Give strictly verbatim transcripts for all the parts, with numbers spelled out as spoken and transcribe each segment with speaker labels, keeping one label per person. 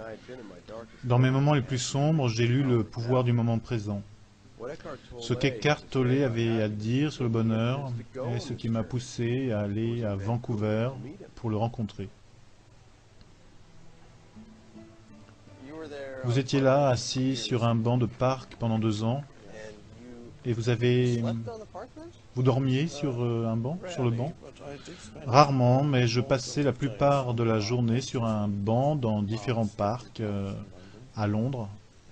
Speaker 1: Dans mes moments les plus sombres, j'ai lu le pouvoir du moment présent. Ce qu'Eckhart Tolle avait à dire sur le bonheur est ce qui m'a poussé à aller à Vancouver pour le rencontrer. Vous étiez là, assis sur un banc de parc pendant deux ans, et vous avez... Vous dormiez sur un banc, sur le banc? Rarement, mais je passais la plupart de la journée sur un banc dans différents parcs euh, à Londres.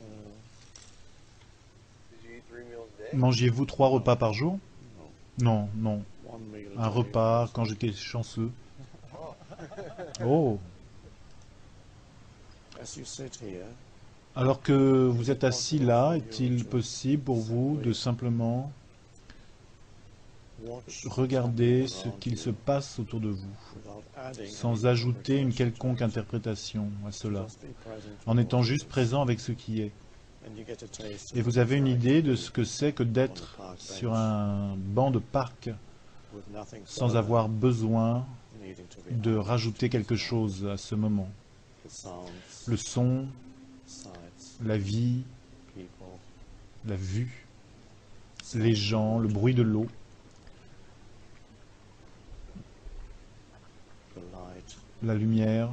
Speaker 1: Mangiez-vous trois repas par jour? Non, non. Un repas quand j'étais chanceux. Oh! Alors que vous êtes assis là, est-il possible pour vous de simplement regarder ce qu'il se passe autour de vous, sans ajouter une quelconque interprétation à cela, en étant juste présent avec ce qui est? Et vous avez une idée de ce que c'est que d'être sur un banc de parc sans avoir besoin de rajouter quelque chose à ce moment. Le son, la vie, la vue, les gens, le bruit de l'eau, la lumière,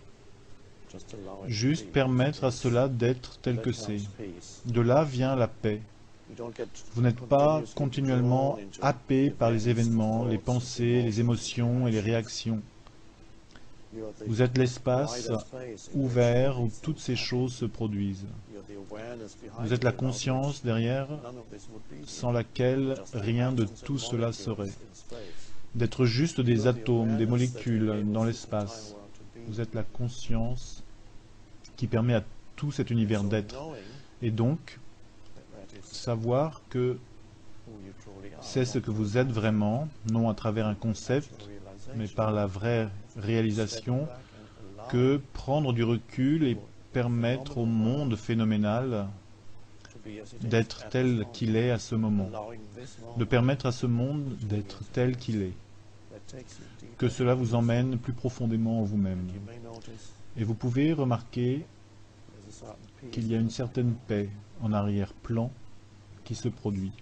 Speaker 1: juste permettre à cela d'être tel que c'est. De là vient la paix. Vous n'êtes pas continuellement happé par les événements, les pensées, les émotions et les réactions. Vous êtes l'espace ouvert où toutes ces choses se produisent. Vous êtes la conscience derrière, sans laquelle rien de tout cela serait. D'être juste des atomes, des molécules dans l'espace. Vous êtes la conscience qui permet à tout cet univers d'être. Et donc, savoir que c'est ce que vous êtes vraiment, non à travers un concept, mais par la vraie réalisation, que prendre du recul et permettre au monde phénoménal d'être tel qu'il est à ce moment, de permettre à ce monde d'être tel qu'il est, que cela vous emmène plus profondément en vous-même. Et vous pouvez remarquer qu'il y a une certaine paix en arrière-plan qui se produit.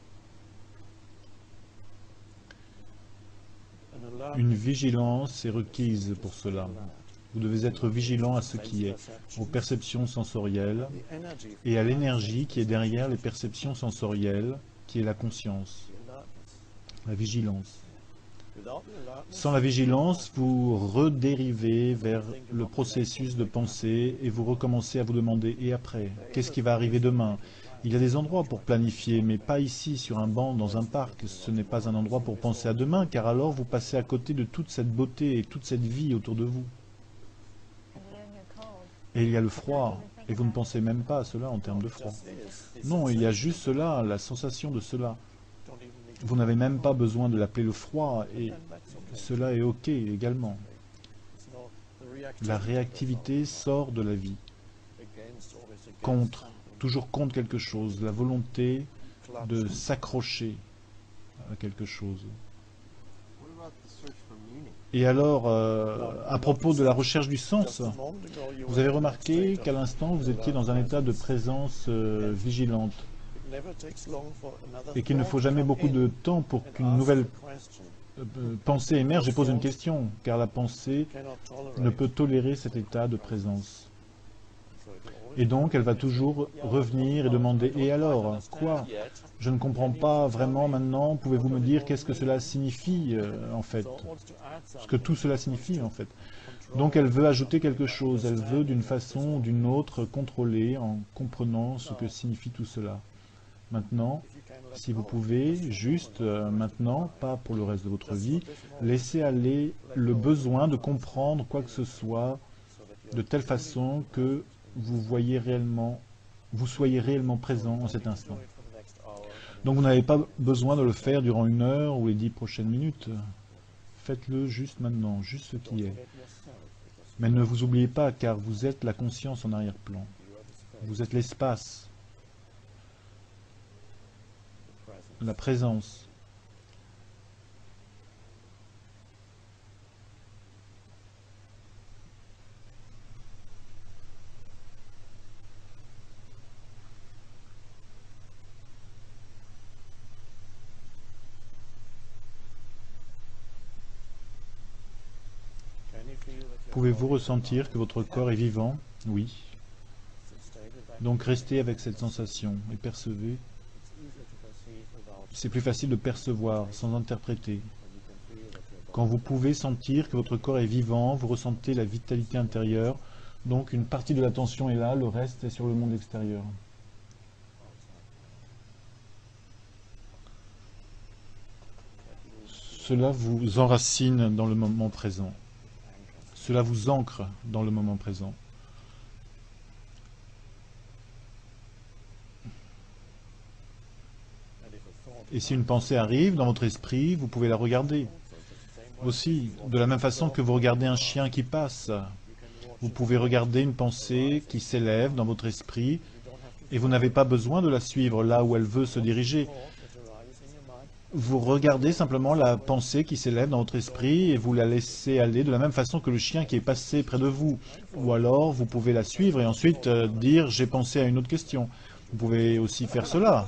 Speaker 1: Une vigilance est requise pour cela. Vous devez être vigilant à ce qui est, aux perceptions sensorielles et à l'énergie qui est derrière les perceptions sensorielles, qui est la conscience, la vigilance. Sans la vigilance, vous redérivez vers le processus de pensée et vous recommencez à vous demander « et après? Qu'est-ce qui va arriver demain ?» Il y a des endroits pour planifier, mais pas ici, sur un banc, dans un parc. Ce n'est pas un endroit pour penser à demain, car alors vous passez à côté de toute cette beauté et toute cette vie autour de vous. Et il y a le froid, et vous ne pensez même pas à cela en termes de froid. Non, il y a juste cela, la sensation de cela. Vous n'avez même pas besoin de l'appeler le froid, et cela est ok également. La réactivité sort de la vie, contre, toujours contre quelque chose, la volonté de s'accrocher à quelque chose. Et alors, euh, à propos de la recherche du sens, vous avez remarqué qu'à l'instant, vous étiez dans un état de présence euh, vigilante et qu'il ne faut jamais beaucoup de temps pour qu'une nouvelle euh, pensée émerge et pose une question, car la pensée ne peut tolérer cet état de présence. Et donc, elle va toujours revenir et demander « Et alors, quoi? Je ne comprends pas vraiment maintenant, pouvez-vous me dire qu'est-ce que cela signifie euh, en fait? Ce que tout cela signifie en fait. » Donc elle veut ajouter quelque chose, elle veut d'une façon ou d'une autre contrôler en comprenant ce que signifie tout cela. Maintenant, si vous pouvez, juste euh, maintenant, pas pour le reste de votre vie, laisser aller le besoin de comprendre quoi que ce soit de telle façon que vous voyez réellement, vous soyez réellement présent en cet instant. Donc vous n'avez pas besoin de le faire durant une heure ou les dix prochaines minutes. Faites-le juste maintenant, juste ce qui est. Mais ne vous oubliez pas, car vous êtes la conscience en arrière-plan. Vous êtes l'espace, la présence. Pouvez-vous ressentir que votre corps est vivant? Oui. Donc restez avec cette sensation et percevez. C'est plus facile de percevoir sans interpréter. Quand vous pouvez sentir que votre corps est vivant, vous ressentez la vitalité intérieure. Donc une partie de l'attention est là, le reste est sur le monde extérieur. Cela vous enracine dans le moment présent. Cela vous ancre dans le moment présent. Et si une pensée arrive dans votre esprit, vous pouvez la regarder. Aussi, de la même façon que vous regardez un chien qui passe, vous pouvez regarder une pensée qui s'élève dans votre esprit et vous n'avez pas besoin de la suivre là où elle veut se diriger. Vous regardez simplement la pensée qui s'élève dans votre esprit et vous la laissez aller de la même façon que le chien qui est passé près de vous. Ou alors, vous pouvez la suivre et ensuite euh, dire « j'ai pensé à une autre question ». Vous pouvez aussi faire cela.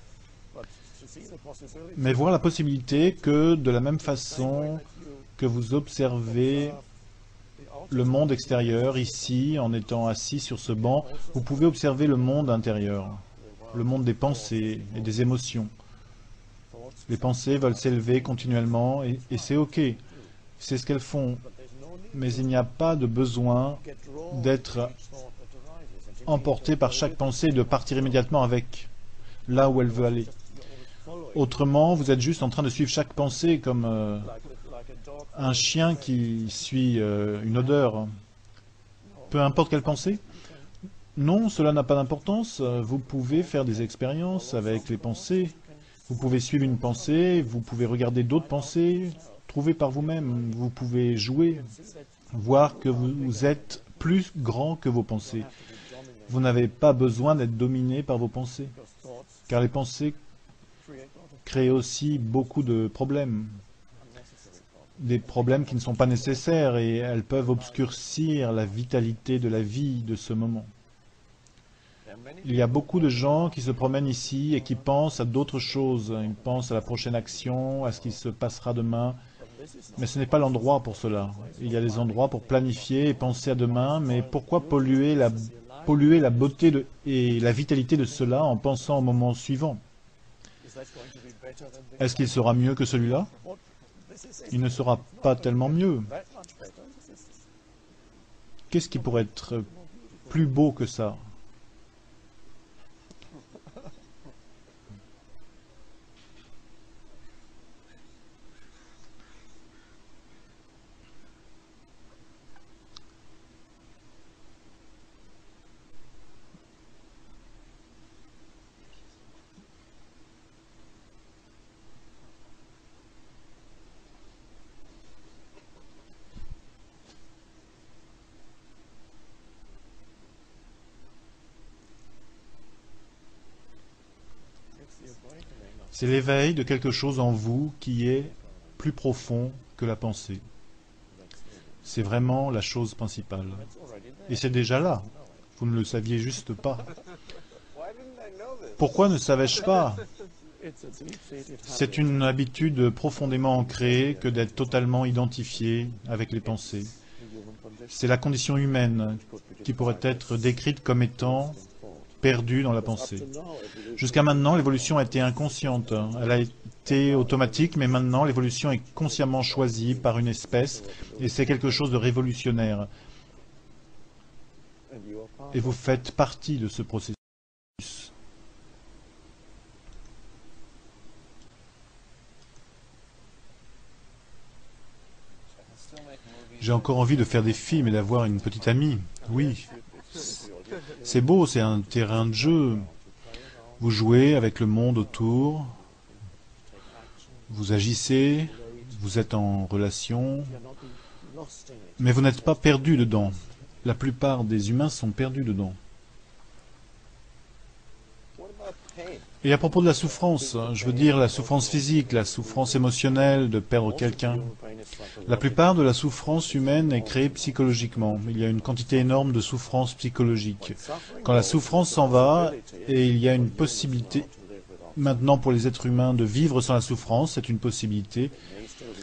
Speaker 1: Mais voir la possibilité que de la même façon que vous observez le monde extérieur ici, en étant assis sur ce banc, vous pouvez observer le monde intérieur, le monde des pensées et des émotions. Les pensées veulent s'élever continuellement et, et c'est ok, c'est ce qu'elles font. Mais il n'y a pas de besoin d'être emporté par chaque pensée et de partir immédiatement avec, là où elle veut aller. Autrement, vous êtes juste en train de suivre chaque pensée comme euh, un chien qui suit euh, une odeur. Peu importe quelle pensée. Non, cela n'a pas d'importance. Vous pouvez faire des expériences avec les pensées. Vous pouvez suivre une pensée, vous pouvez regarder d'autres pensées, trouver par vous-même. Vous pouvez jouer, voir que vous êtes plus grand que vos pensées. Vous n'avez pas besoin d'être dominé par vos pensées, car les pensées créent aussi beaucoup de problèmes. Des problèmes qui ne sont pas nécessaires et elles peuvent obscurcir la vitalité de la vie de ce moment. Il y a beaucoup de gens qui se promènent ici et qui pensent à d'autres choses. Ils pensent à la prochaine action, à ce qui se passera demain. Mais ce n'est pas l'endroit pour cela. Il y a des endroits pour planifier et penser à demain, mais pourquoi polluer la, polluer la beauté de, et la vitalité de cela en pensant au moment suivant? Est-ce qu'il sera mieux que celui-là? Il ne sera pas tellement mieux. Qu'est-ce qui pourrait être plus beau que ça? C'est l'éveil de quelque chose en vous qui est plus profond que la pensée. C'est vraiment la chose principale. Et c'est déjà là. Vous ne le saviez juste pas. Pourquoi ne savais-je pas? C'est une habitude profondément ancrée que d'être totalement identifié avec les pensées. C'est la condition humaine qui pourrait être décrite comme étant perdue dans la pensée. Jusqu'à maintenant, l'évolution a été inconsciente. Elle a été automatique, mais maintenant, l'évolution est consciemment choisie par une espèce, et c'est quelque chose de révolutionnaire. Et vous faites partie de ce processus. J'ai encore envie de faire des films et d'avoir une petite amie. Oui. C'est beau, c'est un terrain de jeu. Vous jouez avec le monde autour, vous agissez, vous êtes en relation, mais vous n'êtes pas perdu dedans. La plupart des humains sont perdus dedans. Et à propos de la souffrance, je veux dire la souffrance physique, la souffrance émotionnelle de perdre quelqu'un. La plupart de la souffrance humaine est créée psychologiquement. Il y a une quantité énorme de souffrance psychologique. Quand la souffrance s'en va, et il y a une possibilité maintenant pour les êtres humains de vivre sans la souffrance, c'est une possibilité.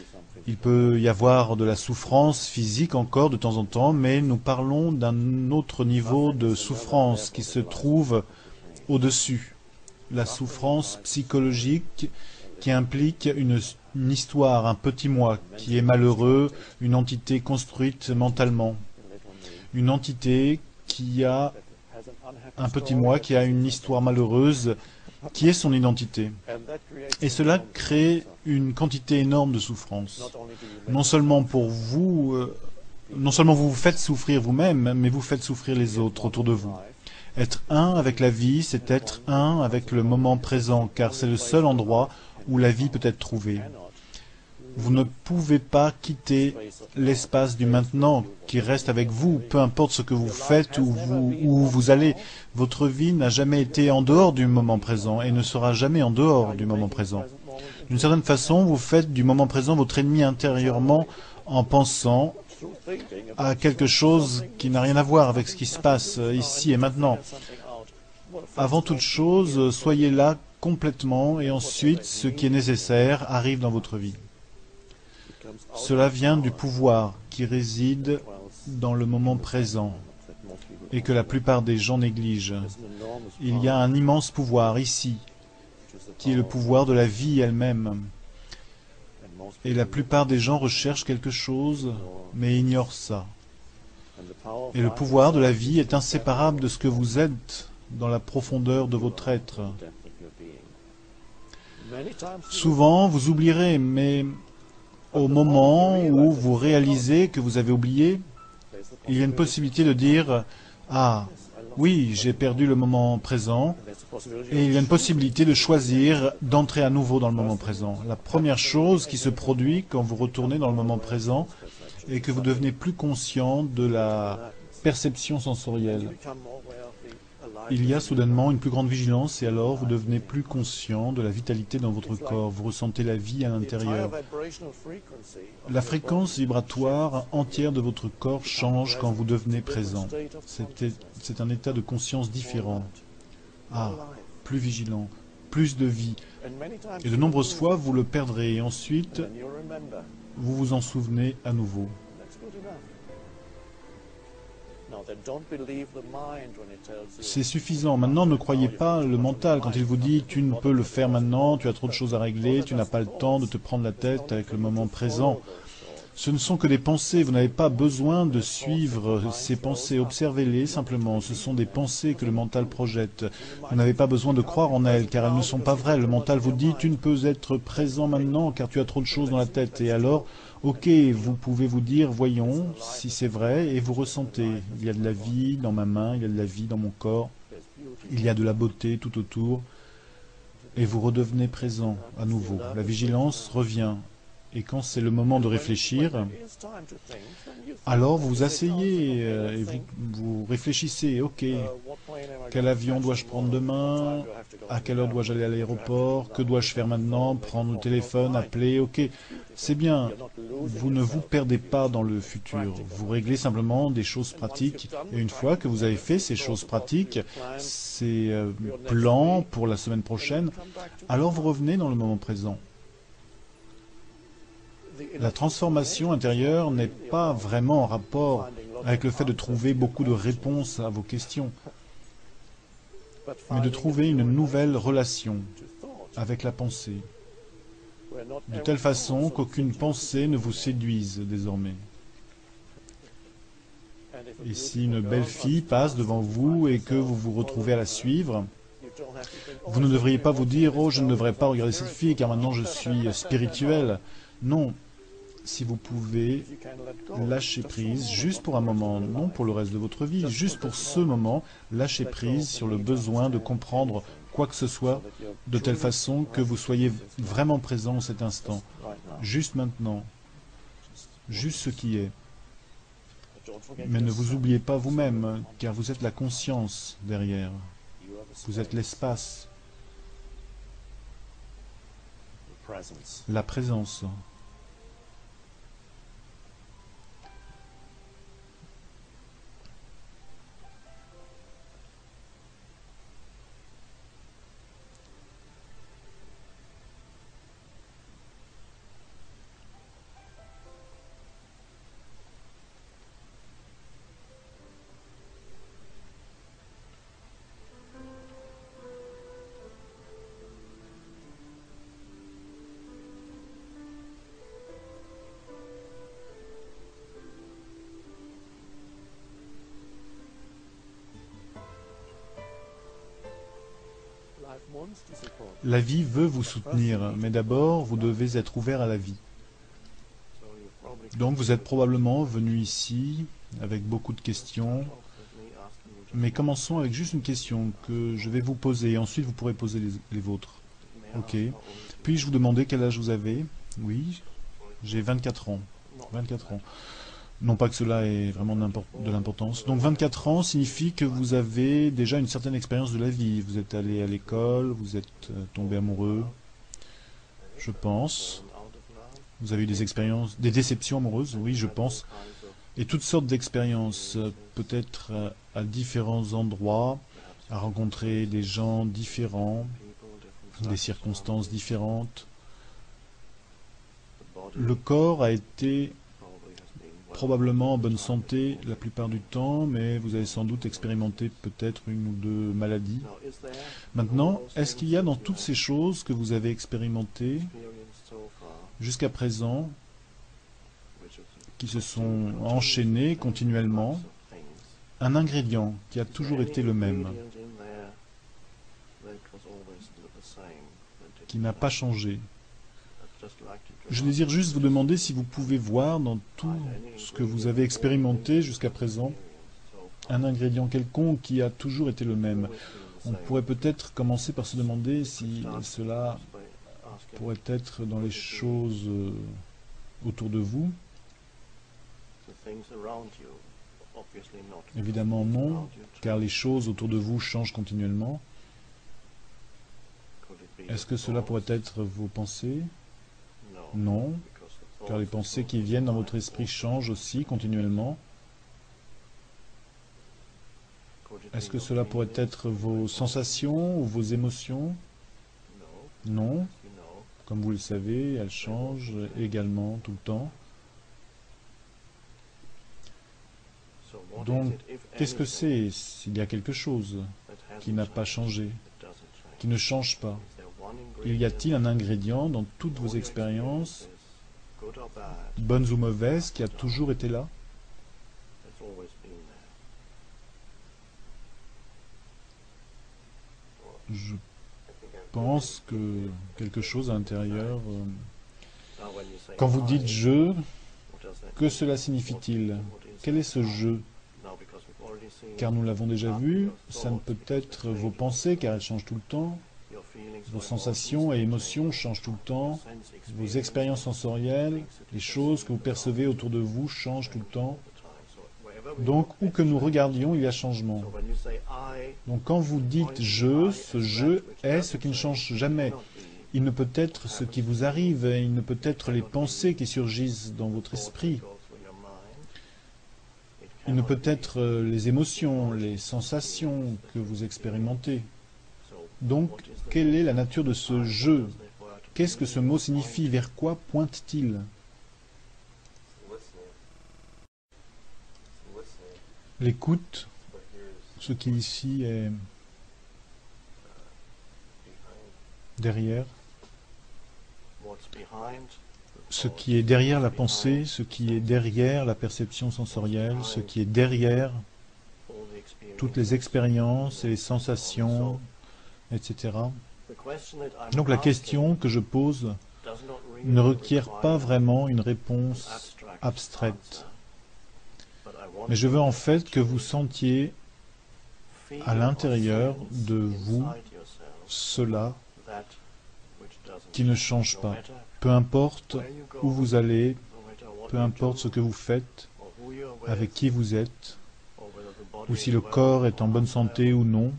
Speaker 1: Il peut y avoir de la souffrance physique encore de temps en temps, mais nous parlons d'un autre niveau de souffrance qui se trouve au-dessus. La souffrance psychologique qui implique une, une histoire, un petit moi qui est malheureux, une entité construite mentalement. Une entité qui a un petit moi qui a une histoire malheureuse qui est son identité. Et cela crée une quantité énorme de souffrance. Non seulement pour vous, euh, non seulement vous vous faites souffrir vous-même, mais vous faites souffrir les autres autour de vous. Être un avec la vie, c'est être un avec le moment présent, car c'est le seul endroit où la vie peut être trouvée. Vous ne pouvez pas quitter l'espace du maintenant qui reste avec vous, peu importe ce que vous faites ou vous, où vous allez. Votre vie n'a jamais été en dehors du moment présent et ne sera jamais en dehors du moment présent. D'une certaine façon, vous faites du moment présent votre ennemi intérieurement en pensant à quelque chose qui n'a rien à voir avec ce qui se passe ici et maintenant. Avant toute chose, soyez là complètement et ensuite, ce qui est nécessaire arrive dans votre vie. Cela vient du pouvoir qui réside dans le moment présent et que la plupart des gens négligent. Il y a un immense pouvoir ici, qui est le pouvoir de la vie elle-même. Et la plupart des gens recherchent quelque chose, mais ignorent ça. Et le pouvoir de la vie est inséparable de ce que vous êtes dans la profondeur de votre être. Souvent, vous oublierez, mais au moment où vous réalisez que vous avez oublié, il y a une possibilité de dire « Ah, oui, j'ai perdu le moment présent » et il y a une possibilité de choisir d'entrer à nouveau dans le moment présent. La première chose qui se produit quand vous retournez dans le moment présent est que vous devenez plus conscient de la perception sensorielle. Il y a soudainement une plus grande vigilance et alors vous devenez plus conscient de la vitalité dans votre corps. Vous ressentez la vie à l'intérieur. La fréquence vibratoire entière de votre corps change quand vous devenez présent. C'est un état de conscience différent. Ah, plus vigilant, plus de vie. Et de nombreuses fois, vous le perdrez et ensuite, vous vous en souvenez à nouveau. C'est suffisant. Maintenant, ne croyez pas le mental quand il vous dit « tu ne peux le faire maintenant, tu as trop de choses à régler, tu n'as pas le temps de te prendre la tête avec le moment présent ». Ce ne sont que des pensées, vous n'avez pas besoin de suivre ces pensées, observez-les simplement. Ce sont des pensées que le mental projette. Vous n'avez pas besoin de croire en elles, car elles ne sont pas vraies. Le mental vous dit « tu ne peux être présent maintenant, car tu as trop de choses dans la tête ». Et alors, ok, vous pouvez vous dire « voyons si c'est vrai » et vous ressentez. Il y a de la vie dans ma main, il y a de la vie dans mon corps, il y a de la beauté tout autour. Et vous redevenez présent à nouveau. La vigilance revient. Et quand c'est le moment de réfléchir, alors vous vous asseyez euh, et vous, vous réfléchissez, ok, quel avion dois-je prendre demain, à quelle heure dois-je aller à l'aéroport, que dois-je faire maintenant, prendre le téléphone, appeler, ok, c'est bien, vous ne vous perdez pas dans le futur, vous réglez simplement des choses pratiques, et une fois que vous avez fait ces choses pratiques, ces euh, plans pour la semaine prochaine, alors vous revenez dans le moment présent. La transformation intérieure n'est pas vraiment en rapport avec le fait de trouver beaucoup de réponses à vos questions, mais de trouver une nouvelle relation avec la pensée, de telle façon qu'aucune pensée ne vous séduise désormais. Et si une belle fille passe devant vous et que vous vous retrouvez à la suivre, vous ne devriez pas vous dire « Oh, je ne devrais pas regarder cette fille car maintenant je suis spirituel ». Non. Si vous pouvez lâcher prise juste pour un moment, non pour le reste de votre vie, juste pour ce moment, lâcher prise sur le besoin de comprendre quoi que ce soit de telle façon que vous soyez vraiment présent en cet instant, juste maintenant, juste ce qui est. Mais ne vous oubliez pas vous-même, car vous êtes la conscience derrière, vous êtes l'espace, la présence. La vie veut vous soutenir, mais d'abord, vous devez être ouvert à la vie. Donc, vous êtes probablement venu ici avec beaucoup de questions, mais commençons avec juste une question que je vais vous poser, et ensuite vous pourrez poser les, les vôtres. Ok. Puis-je vous demander quel âge vous avez? Oui, j'ai vingt-quatre ans. vingt-quatre ans. Non pas que cela ait vraiment de l'importance. Donc vingt-quatre ans signifie que vous avez déjà une certaine expérience de la vie. Vous êtes allé à l'école, vous êtes tombé amoureux, je pense. Vous avez eu des expériences, des déceptions amoureuses, oui, je pense. Et toutes sortes d'expériences, peut-être à différents endroits, à rencontrer des gens différents, des circonstances différentes. Le corps a été probablement en bonne santé la plupart du temps, mais vous avez sans doute expérimenté peut-être une ou deux maladies. Maintenant, est-ce qu'il y a dans toutes ces choses que vous avez expérimentées jusqu'à présent, qui se sont enchaînées continuellement, un ingrédient qui a toujours été le même, qui n'a pas changé? Je désire juste vous demander si vous pouvez voir dans tout ce que vous avez expérimenté jusqu'à présent un ingrédient quelconque qui a toujours été le même. On pourrait peut-être commencer par se demander si cela pourrait être dans les choses autour de vous. Évidemment non, car les choses autour de vous changent continuellement. Est-ce que cela pourrait être vos pensées? Non, car les pensées qui viennent dans votre esprit changent aussi continuellement. Est-ce que cela pourrait être vos sensations ou vos émotions? Non, comme vous le savez, elles changent également tout le temps. Donc, qu'est-ce que c'est s'il y a quelque chose qui n'a pas changé, qui ne change pas? Il y a-t-il un ingrédient dans toutes vos expériences, bonnes ou mauvaises, qui a toujours été là? Je pense que quelque chose à l'intérieur... Euh, quand vous dites « je », que cela signifie-t-il? Quel est ce « je » ? Car nous l'avons déjà vu, ça ne peut être vos pensées, car elles changent tout le temps. Vos sensations et émotions changent tout le temps. Vos expériences sensorielles, les choses que vous percevez autour de vous changent tout le temps. Donc, où que nous regardions, il y a changement. Donc, quand vous dites « je », ce « je » est ce qui ne change jamais. Il ne peut être ce qui vous arrive, il ne peut être les pensées qui surgissent dans votre esprit. Il ne peut être les émotions, les sensations que vous expérimentez. Donc, quelle est la nature de ce « je » ? Qu'est-ce que ce mot signifie? Vers quoi pointe-t-il? L'écoute, ce qui ici est derrière, ce qui est derrière la pensée, ce qui est derrière la perception sensorielle, ce qui est derrière toutes les expériences et les sensations, et cetera. Donc la question que je pose ne requiert pas vraiment une réponse abstraite. Mais je veux en fait que vous sentiez à l'intérieur de vous cela qui ne change pas. Peu importe où vous allez, peu importe ce que vous faites, avec qui vous êtes, ou si le corps est en bonne santé ou non.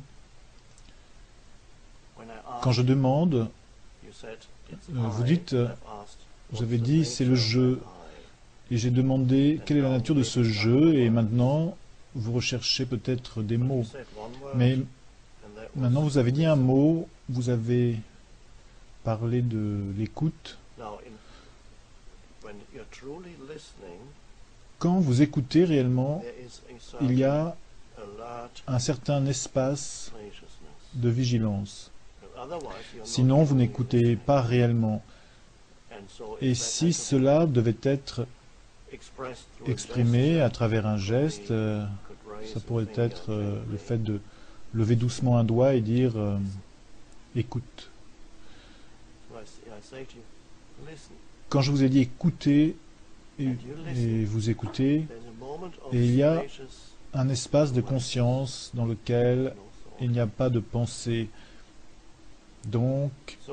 Speaker 1: Quand je demande, vous dites, vous avez dit c'est le jeu, et j'ai demandé quelle est la nature de ce jeu, et maintenant vous recherchez peut-être des mots. Mais maintenant vous avez dit un mot, vous avez parlé de l'écoute. Quand vous écoutez réellement, il y a un certain espace de vigilance. Sinon, vous n'écoutez pas réellement. Et si cela devait être exprimé à travers un geste, euh, ça pourrait être euh, le fait de lever doucement un doigt et dire euh, écoute. Quand je vous ai dit écoutez, et, et vous écoutez, et il y a un espace de conscience dans lequel il n'y a pas de pensée. Donc,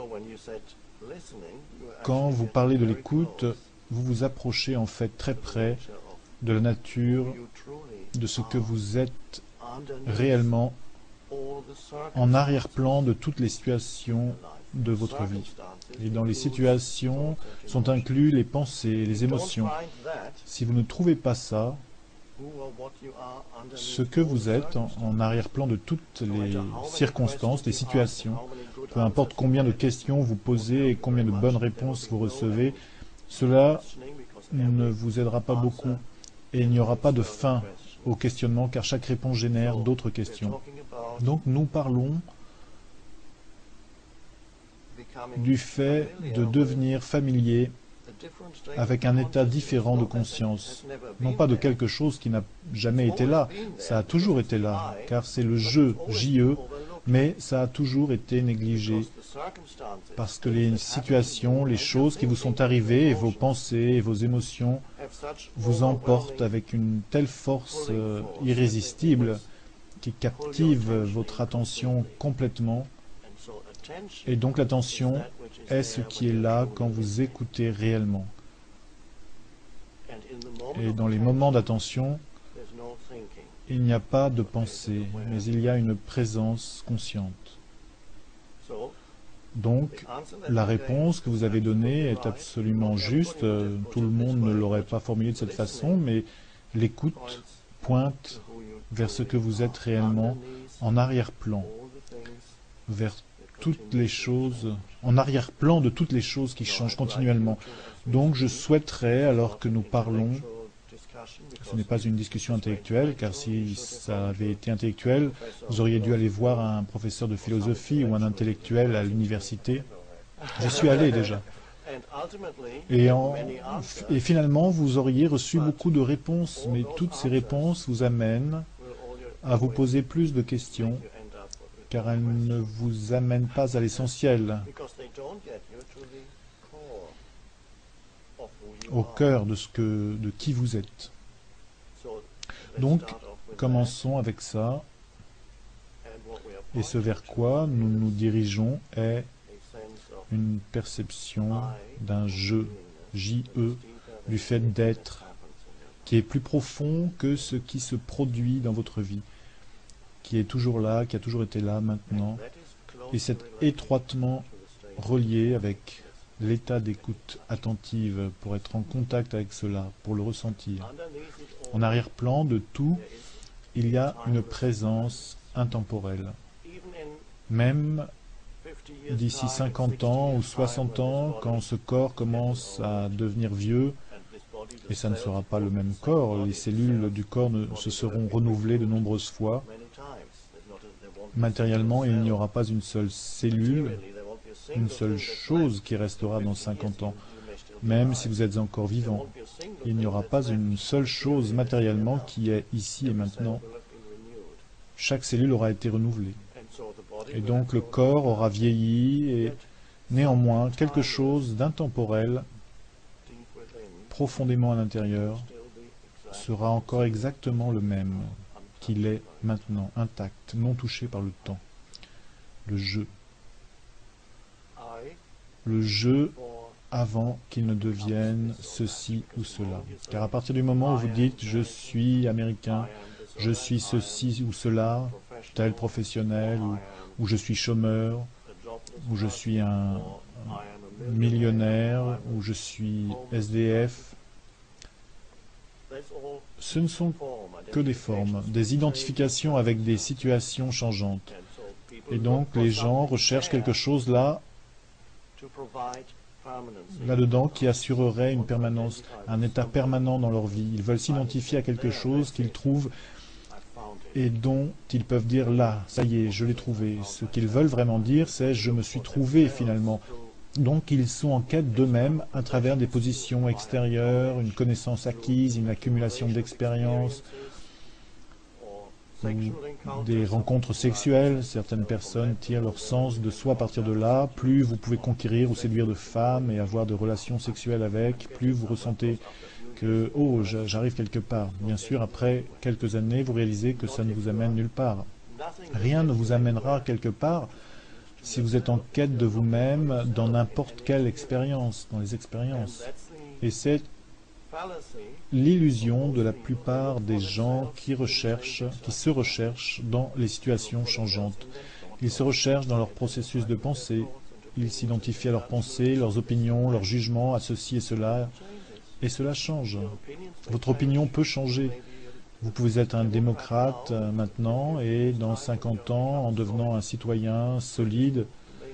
Speaker 1: quand vous parlez de l'écoute, vous vous approchez en fait très près de la nature, de ce que vous êtes réellement en arrière-plan de toutes les situations de votre vie. Et dans les situations sont inclus les pensées, les émotions. Si vous ne trouvez pas ça, ce que vous êtes en, en arrière-plan de toutes les circonstances, les situations, peu importe combien de questions vous posez et combien de bonnes réponses vous recevez, cela ne vous aidera pas beaucoup et il n'y aura pas de fin au questionnement car chaque réponse génère d'autres questions. Donc nous parlons du fait de devenir familier avec un état différent de conscience, non pas de quelque chose qui n'a jamais été là, ça a toujours été là, car c'est le jeu, J E, mais ça a toujours été négligé, parce que les situations, les choses qui vous sont arrivées, et vos pensées et vos émotions vous emportent avec une telle force euh, irrésistible qui captive votre attention complètement. Et donc l'attention est ce qui est là quand vous écoutez réellement. Et dans les moments d'attention, il n'y a pas de pensée, mais il y a une présence consciente. Donc, la réponse que vous avez donnée est absolument juste. Tout le monde ne l'aurait pas formulée de cette façon, mais l'écoute pointe vers ce que vous êtes réellement en arrière-plan, vers toutes les choses, en arrière-plan de toutes les choses qui changent continuellement. Donc je souhaiterais, alors que nous parlons, ce n'est pas une discussion intellectuelle, car si ça avait été intellectuel, vous auriez dû aller voir un professeur de philosophie ou un intellectuel à l'université. J'y suis allé déjà. Et, en, et finalement, vous auriez reçu beaucoup de réponses, mais toutes ces réponses vous amènent à vous poser plus de questions, car elles ne vous amènent pas à l'essentiel, au cœur de, ce que, de qui vous êtes. Donc, commençons avec ça, et ce vers quoi nous nous dirigeons est une perception d'un je, J E, du fait d'être, qui est plus profond que ce qui se produit dans votre vie, qui est toujours là, qui a toujours été là maintenant, et c'est étroitement relié avec l'état d'écoute attentive pour être en contact avec cela, pour le ressentir. En arrière-plan de tout, il y a une présence intemporelle. Même d'ici cinquante ans ou soixante ans, quand ce corps commence à devenir vieux, et ça ne sera pas le même corps, les cellules du corps ne, se seront renouvelées de nombreuses fois. Matériellement, il n'y aura pas une seule cellule, une seule chose qui restera dans cinquante ans. Même si vous êtes encore vivant, il n'y aura pas une seule chose matériellement qui est ici et maintenant. Chaque cellule aura été renouvelée. Et donc le corps aura vieilli et néanmoins quelque chose d'intemporel, profondément à l'intérieur, sera encore exactement le même qu'il est maintenant, intact, non touché par le temps. Le je. Le je avant qu'il ne devienne ceci ou cela. Car à partir du moment où vous dites « je suis américain »,« je suis ceci ou cela », tel professionnel, ou, ou « je suis chômeur », ou « je suis un, un millionnaire », ou « je suis S D F », ce ne sont que des formes, des identifications avec des situations changeantes. Et donc les gens recherchent quelque chose là, là-dedans qui assurerait une permanence, un état permanent dans leur vie. Ils veulent s'identifier à quelque chose qu'ils trouvent et dont ils peuvent dire là, ça y est, je l'ai trouvé. Ce qu'ils veulent vraiment dire, c'est je me suis trouvé finalement. Donc ils sont en quête d'eux-mêmes à travers des positions extérieures, une connaissance acquise, une accumulation d'expérience, ou des rencontres sexuelles. Certaines personnes tirent leur sens de soi à partir de là. Plus vous pouvez conquérir ou séduire de femmes et avoir de relations sexuelles avec, plus vous ressentez que « oh, j'arrive quelque part ». Bien sûr, après quelques années, vous réalisez que ça ne vous amène nulle part. Rien ne vous amènera quelque part si vous êtes en quête de vous-même dans n'importe quelle expérience, dans les expériences. Et c'est l'illusion de la plupart des gens qui recherchent, qui se recherchent dans les situations changeantes. Ils se recherchent dans leur processus de pensée, ils s'identifient à leurs pensées, leurs opinions, leurs jugements, à ceci et cela, et cela change. Votre opinion peut changer. Vous pouvez être un démocrate euh, maintenant, et dans cinquante ans, en devenant un citoyen solide,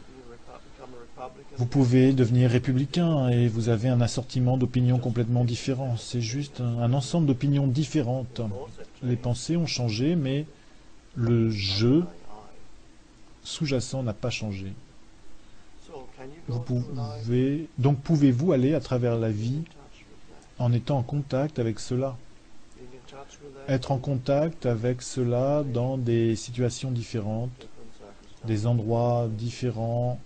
Speaker 1: vous pouvez devenir républicain et vous avez un assortiment d'opinions complètement différents. C'est juste un, un ensemble d'opinions différentes. Les pensées ont changé, mais le jeu sous-jacent n'a pas changé. Vous pouvez, donc pouvez-vous aller à travers la vie en étant en contact avec cela? Être en contact avec cela dans des situations différentes, des endroits différents,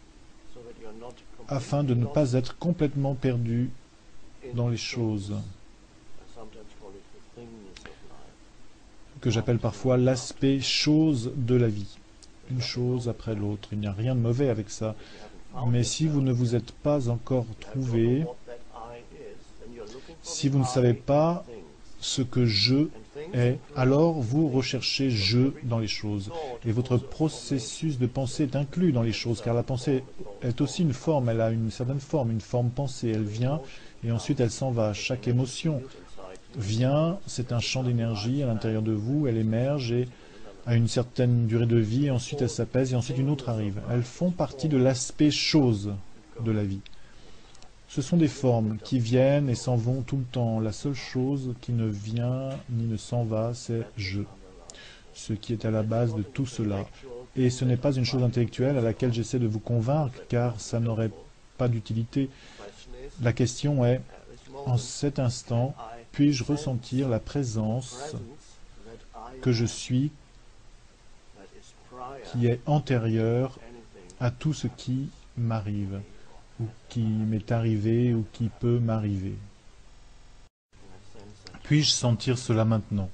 Speaker 1: afin de ne pas être complètement perdu dans les choses, que j'appelle parfois l'aspect chose de la vie, une chose après l'autre. Il n'y a rien de mauvais avec ça. Mais si vous ne vous êtes pas encore trouvé, si vous ne savez pas ce que je est, alors vous recherchez je dans les choses. Et votre processus de pensée est inclus dans les choses, car la pensée est aussi une forme, elle a une certaine forme, une forme pensée. Elle vient et ensuite elle s'en va. Chaque émotion vient, c'est un champ d'énergie à l'intérieur de vous, elle émerge et a une certaine durée de vie, et ensuite elle s'apaise, et ensuite une autre arrive. Elles font partie de l'aspect chose de la vie. Ce sont des formes qui viennent et s'en vont tout le temps. La seule chose qui ne vient ni ne s'en va, c'est « je », ce qui est à la base de tout cela. Et ce n'est pas une chose intellectuelle à laquelle j'essaie de vous convaincre, car ça n'aurait pas d'utilité. La question est, en cet instant, puis-je ressentir la présence que je suis, qui est antérieure à tout ce qui m'arrive, ou qui m'est arrivé, ou qui peut m'arriver. Puis-je sentir cela maintenant?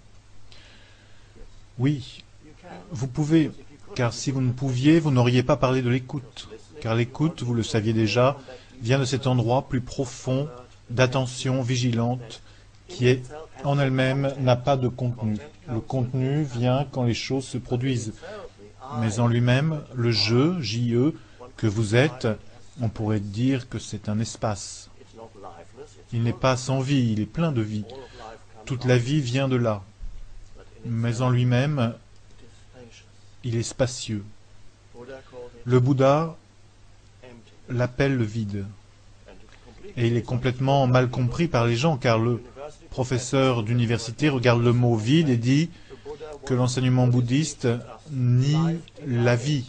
Speaker 1: Oui, vous pouvez, car si vous ne pouviez, vous n'auriez pas parlé de l'écoute, car l'écoute, vous le saviez déjà, vient de cet endroit plus profond d'attention vigilante, qui est en elle-même n'a pas de contenu. Le contenu vient quand les choses se produisent, mais en lui-même, le je, J E, que vous êtes, on pourrait dire que c'est un espace. Il n'est pas sans vie, il est plein de vie. Toute la vie vient de là. Mais en lui-même, il est spacieux. Le Bouddha l'appelle le vide. Et il est complètement mal compris par les gens, car le professeur d'université regarde le mot vide et dit que l'enseignement bouddhiste nie la vie.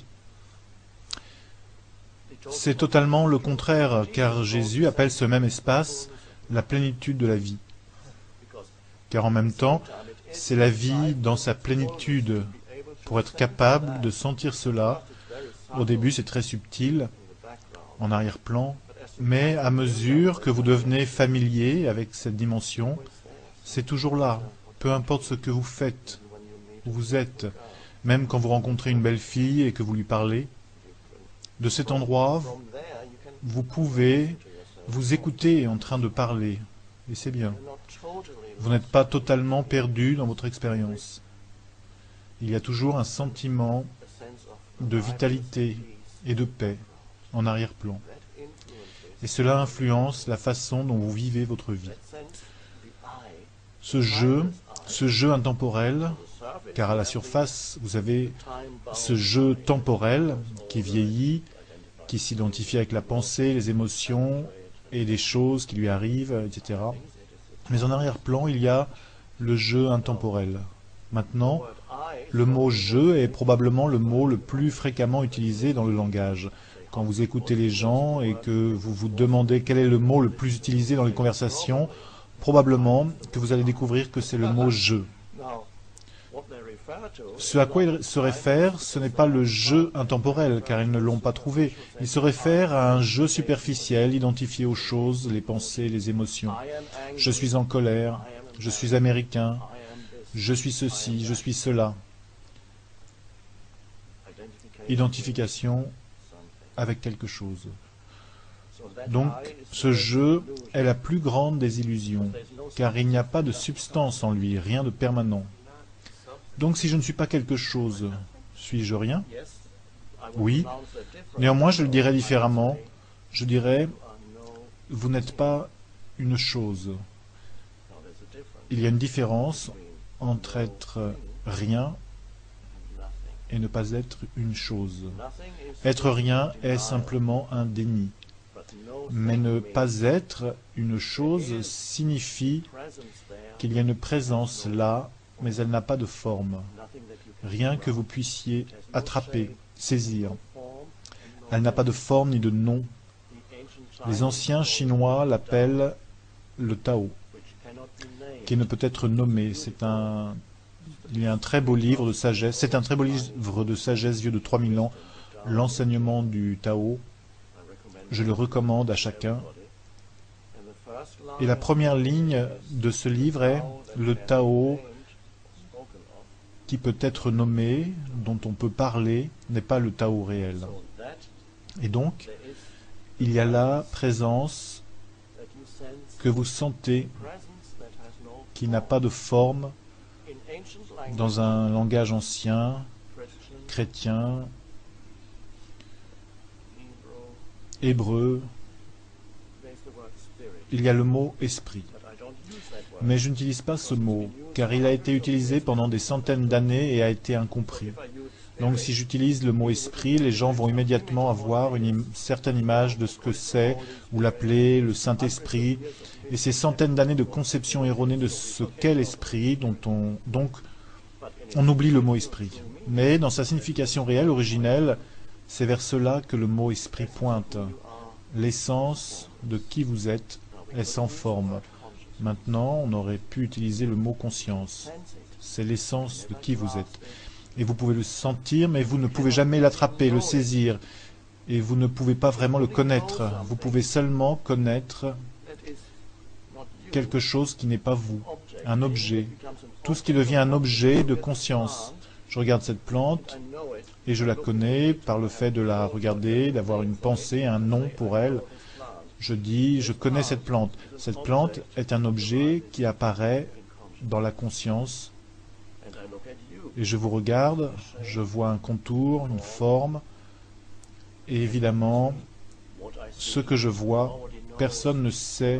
Speaker 1: C'est totalement le contraire, car Jésus appelle ce même espace la plénitude de la vie. Car en même temps, c'est la vie dans sa plénitude. Pour être capable de sentir cela, au début c'est très subtil, en arrière-plan, mais à mesure que vous devenez familier avec cette dimension, c'est toujours là, peu importe ce que vous faites, où vous êtes, même quand vous rencontrez une belle fille et que vous lui parlez. De cet endroit, vous pouvez vous écouter en train de parler, et c'est bien. Vous n'êtes pas totalement perdu dans votre expérience. Il y a toujours un sentiment de vitalité et de paix en arrière-plan. Et cela influence la façon dont vous vivez votre vie. Ce jeu, ce jeu intemporel, car à la surface, vous avez ce jeu temporel qui vieillit, qui s'identifie avec la pensée, les émotions et des choses qui lui arrivent, et cetera. Mais en arrière-plan, il y a le jeu intemporel. Maintenant, le mot « jeu » est probablement le mot le plus fréquemment utilisé dans le langage. Quand vous écoutez les gens et que vous vous demandez quel est le mot le plus utilisé dans les conversations, probablement que vous allez découvrir que c'est le mot « jeu ». Ce à quoi ils se réfèrent, ce n'est pas le jeu intemporel, car ils ne l'ont pas trouvé. Ils se réfèrent à un jeu superficiel, identifié aux choses, les pensées, les émotions. Je suis en colère, je suis américain, je suis ceci, je suis cela. Identification avec quelque chose. Donc, ce jeu est la plus grande des illusions, car il n'y a pas de substance en lui, rien de permanent. Donc, si je ne suis pas quelque chose, suis-je rien? Oui. Néanmoins, je le dirais différemment. Je dirais, vous n'êtes pas une chose. Il y a une différence entre être rien et ne pas être une chose. Être rien est simplement un déni. Mais ne pas être une chose signifie qu'il y a une présence là, mais elle n'a pas de forme. Rien que vous puissiez attraper, saisir. Elle n'a pas de forme ni de nom. Les anciens Chinois l'appellent le Tao, qui ne peut être nommé. C'est un... Il y a un très beau livre de sagesse. C'est un très beau livre de sagesse vieux de trois mille ans, l'enseignement du Tao. Je le recommande à chacun. Et la première ligne de ce livre est « Le Tao qui peut être nommé, dont on peut parler, n'est pas le Tao réel. » Et donc, il y a la présence que vous sentez qui n'a pas de forme dans un langage ancien, chrétien, hébreu. Il y a le mot « esprit ». Mais je n'utilise pas ce mot, car il a été utilisé pendant des centaines d'années et a été incompris. Donc si j'utilise le mot « esprit », les gens vont immédiatement avoir une im- certaine image de ce que c'est, ou l'appeler le Saint-Esprit, et ces centaines d'années de conception erronée de ce qu'est l'esprit, dont on... Donc, on oublie le mot « esprit ». Mais dans sa signification réelle, originelle, c'est vers cela que le mot « esprit » pointe. L'essence de qui vous êtes est sans forme. Maintenant, on aurait pu utiliser le mot « conscience ». C'est l'essence de qui vous êtes. Et vous pouvez le sentir, mais vous ne pouvez jamais l'attraper, le saisir. Et vous ne pouvez pas vraiment le connaître. Vous pouvez seulement connaître quelque chose qui n'est pas vous, un objet. Tout ce qui devient un objet de conscience. Je regarde cette plante et je la connais par le fait de la regarder, d'avoir une pensée, un nom pour elle. Je dis, je connais cette plante. Cette plante est un objet qui apparaît dans la conscience. Et je vous regarde, je vois un contour, une forme. Et évidemment, ce que je vois, personne ne sait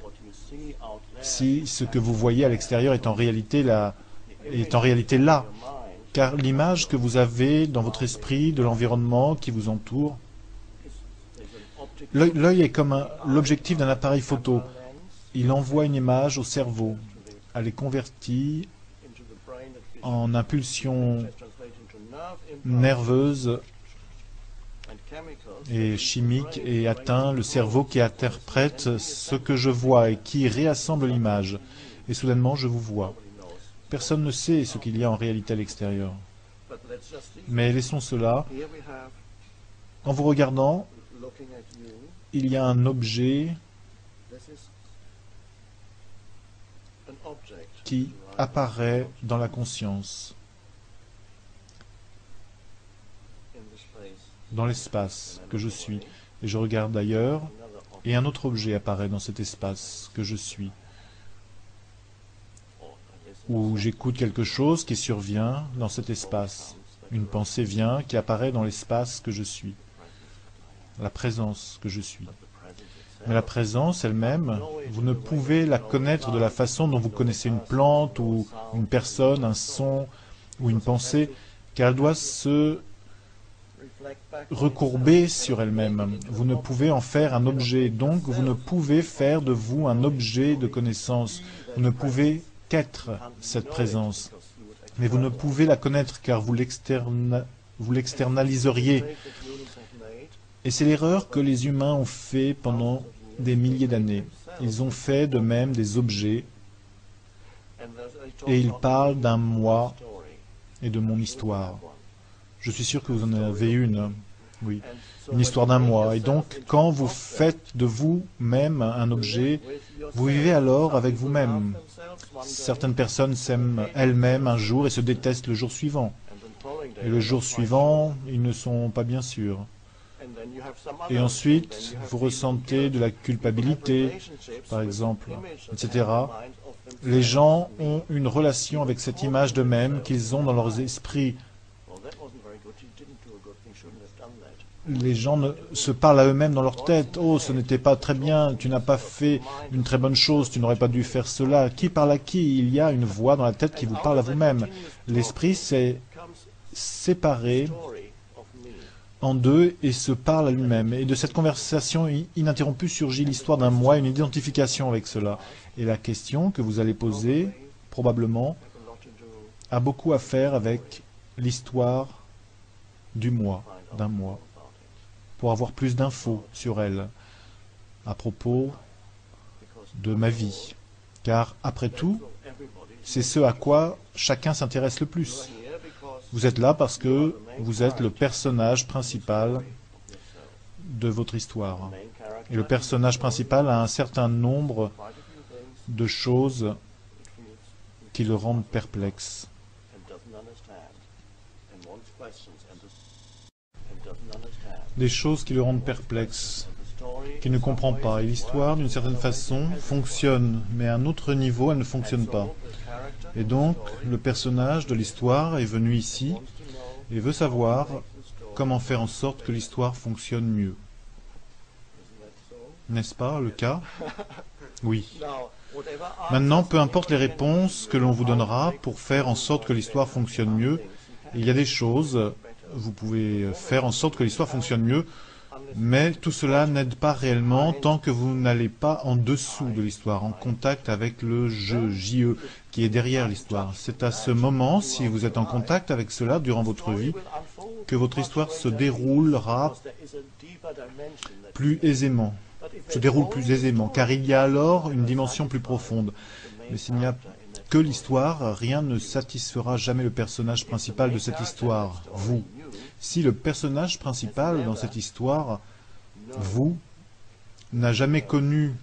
Speaker 1: si ce que vous voyez à l'extérieur est en réalité là, est en réalité là. Car l'image que vous avez dans votre esprit, de l'environnement qui vous entoure, l'œil est comme l'objectif d'un appareil photo. Il envoie une image au cerveau. Elle est convertie en impulsion nerveuse et chimique et atteint le cerveau qui interprète ce que je vois et qui réassemble l'image. Et soudainement, je vous vois. Personne ne sait ce qu'il y a en réalité à l'extérieur. Mais laissons cela. En vous regardant, il y a un objet qui apparaît dans la conscience, dans l'espace que je suis. Et je regarde ailleurs, et un autre objet apparaît dans cet espace que je suis. Ou j'écoute quelque chose qui survient dans cet espace. Une pensée vient qui apparaît dans l'espace que je suis. La présence que je suis. Mais la présence elle-même, vous ne pouvez la connaître de la façon dont vous connaissez une plante ou une personne, un son ou une pensée, car elle doit se recourber sur elle-même. Vous ne pouvez en faire un objet, donc vous ne pouvez faire de vous un objet de connaissance. Vous ne pouvez qu'être cette présence. Mais vous ne pouvez la connaître car vous l'externa- vous l'externaliseriez. Et c'est l'erreur que les humains ont fait pendant des milliers d'années. Ils ont fait de même des objets et ils parlent d'un moi et de mon histoire. Je suis sûr que vous en avez une, oui, une histoire d'un moi. Et donc, quand vous faites de vous-même un objet, vous vivez alors avec vous-même. Certaines personnes s'aiment elles-mêmes un jour et se détestent le jour suivant. Et le jour suivant, ils ne sont pas bien sûrs. Et ensuite, vous ressentez de la culpabilité, par exemple, et cetera. Les gens ont une relation avec cette image d'eux-mêmes qu'ils ont dans leurs esprits. Les gens ne, se parlent à eux-mêmes dans leur tête. « Oh, ce n'était pas très bien, tu n'as pas fait une très bonne chose, tu n'aurais pas dû faire cela. » Qui parle à qui? Il y a une voix dans la tête qui vous parle à vous-même. L'esprit s'est séparé en deux et se parle à lui-même. Et de cette conversation ininterrompue surgit l'histoire d'un moi, une identification avec cela. Et la question que vous allez poser, probablement, a beaucoup à faire avec l'histoire du moi, d'un moi, pour avoir plus d'infos sur elle, à propos de ma vie. Car, après tout, c'est ce à quoi chacun s'intéresse le plus. Vous êtes là parce que vous êtes le personnage principal de votre histoire. Et le personnage principal a un certain nombre de choses qui le rendent perplexe. Des choses qui le rendent perplexe, qu'il ne comprend pas. Et l'histoire, d'une certaine façon, fonctionne, mais à un autre niveau, elle ne fonctionne pas. Et donc, le personnage de l'histoire est venu ici et veut savoir comment faire en sorte que l'histoire fonctionne mieux. N'est-ce pas le cas? Oui. Maintenant, peu importe les réponses que l'on vous donnera pour faire en sorte que l'histoire fonctionne mieux, il y a des choses, vous pouvez faire en sorte que l'histoire fonctionne mieux, mais tout cela n'aide pas réellement tant que vous n'allez pas en dessous de l'histoire, en contact avec le je, J E, qui est derrière l'histoire. C'est à ce moment, si vous êtes en contact avec cela durant votre vie, que votre histoire se déroulera plus aisément, se déroule plus aisément, car il y a alors une dimension plus profonde. Mais s'il n'y a que l'histoire, rien ne satisfera jamais le personnage principal de cette histoire, vous. Si le personnage principal dans cette histoire, vous, n'a jamais connu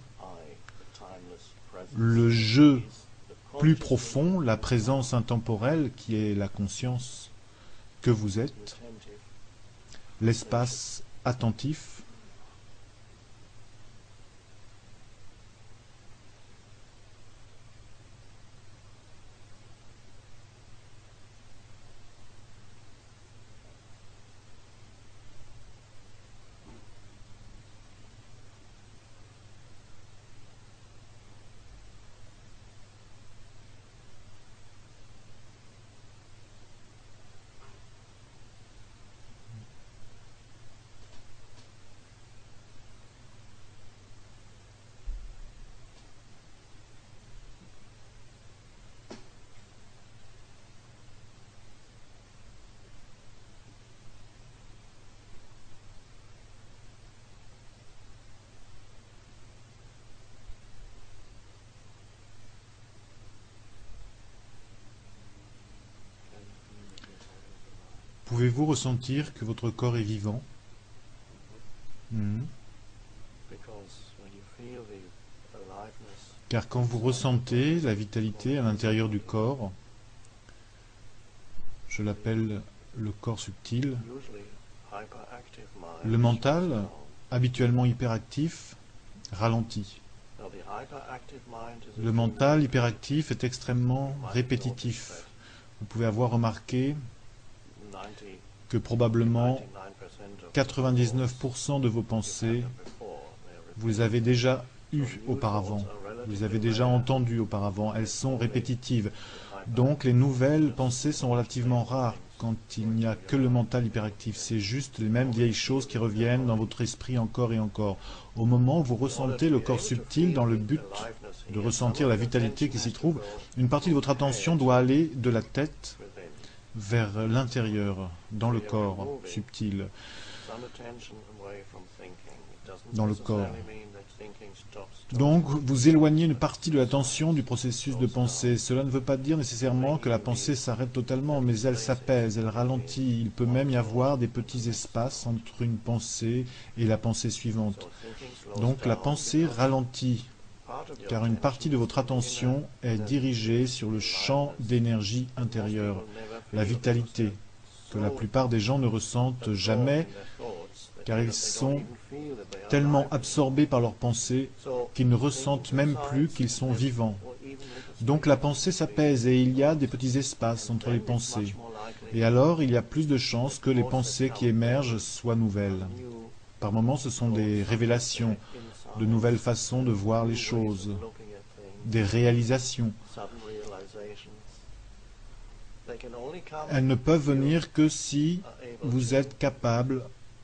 Speaker 1: le jeu plus profond, la présence intemporelle qui est la conscience que vous êtes, l'espace attentif, pouvez-vous ressentir que votre corps est vivant? Mmh. Car quand vous ressentez la vitalité à l'intérieur du corps, je l'appelle le corps subtil, le mental, habituellement hyperactif, ralentit. Le mental hyperactif est extrêmement répétitif. Vous pouvez avoir remarqué que probablement quatre-vingt-dix-neuf pour cent de vos pensées, vous les avez déjà eues auparavant, vous les avez déjà entendues auparavant, elles sont répétitives. Donc les nouvelles pensées sont relativement rares quand il n'y a que le mental hyperactif. C'est juste les mêmes vieilles choses qui reviennent dans votre esprit encore et encore. Au moment où vous ressentez le corps subtil dans le but de ressentir la vitalité qui s'y trouve, une partie de votre attention doit aller de la tête vers l'intérieur, dans le corps subtil. dans le corps. Donc, vous éloignez une partie de l'attention du processus de pensée. Cela ne veut pas dire nécessairement que la pensée s'arrête totalement, mais elle s'apaise, elle ralentit. Il peut même y avoir des petits espaces entre une pensée et la pensée suivante. Donc, la pensée ralentit, car une partie de votre attention est dirigée sur le champ d'énergie intérieure, la vitalité, que la plupart des gens ne ressentent jamais, car ils sont tellement absorbés par leurs pensées qu'ils ne ressentent même plus qu'ils sont vivants. Donc la pensée s'apaise et il y a des petits espaces entre les pensées. Et alors il y a plus de chances que les pensées qui émergent soient nouvelles. Par moments ce sont des révélations, de nouvelles façons de voir les choses, des réalisations. Elles ne peuvent venir que si vous êtes capable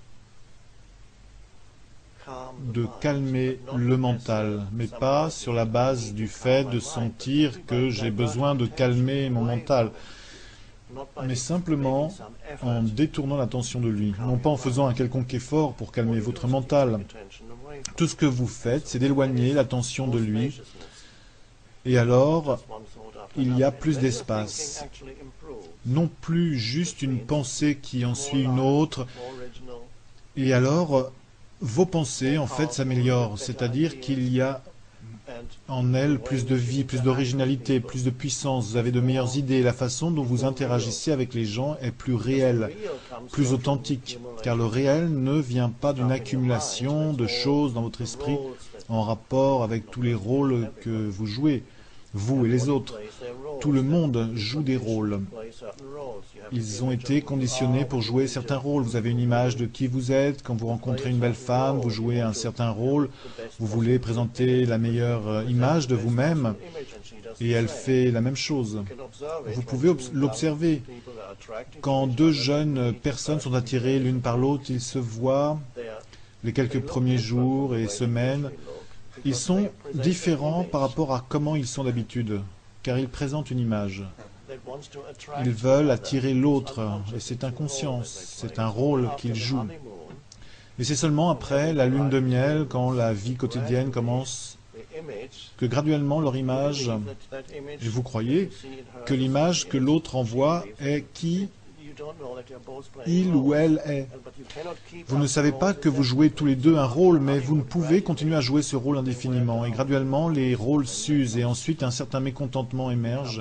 Speaker 1: de calmer le mental, mais pas sur la base du fait de sentir que j'ai besoin de calmer mon mental, mais simplement en détournant l'attention de lui, non pas en faisant un quelconque effort pour calmer votre mental. Tout ce que vous faites, c'est d'éloigner l'attention de lui, et alors il y a plus d'espace. Non plus juste une pensée qui en suit une autre, et alors vos pensées, en fait, s'améliorent, c'est-à-dire qu'il y a en elles plus de vie, plus d'originalité, plus de puissance, vous avez de meilleures idées, la façon dont vous interagissez avec les gens est plus réelle, plus authentique, car le réel ne vient pas d'une accumulation de choses dans votre esprit en rapport avec tous les rôles que vous jouez, vous et les autres. Tout le monde joue des rôles. Ils ont été conditionnés pour jouer certains rôles. Vous avez une image de qui vous êtes. Quand vous rencontrez une belle femme, vous jouez un certain rôle. Vous voulez présenter la meilleure image de vous-même. Et elle fait la même chose. Vous pouvez l'observer. Quand deux jeunes personnes sont attirées l'une par l'autre, ils se voient les quelques premiers jours et semaines. Ils sont différents par rapport à comment ils sont d'habitude, car ils présentent une image. Ils veulent attirer l'autre, et c'est inconscient, c'est un rôle qu'ils jouent. Et c'est seulement après la lune de miel, quand la vie quotidienne commence, que graduellement leur image, et vous croyez que l'image que l'autre envoie est qui il ou elle est. Vous ne savez pas que vous jouez tous les deux un rôle, mais vous ne pouvez continuer à jouer ce rôle indéfiniment. Et graduellement, les rôles s'usent et ensuite un certain mécontentement émerge.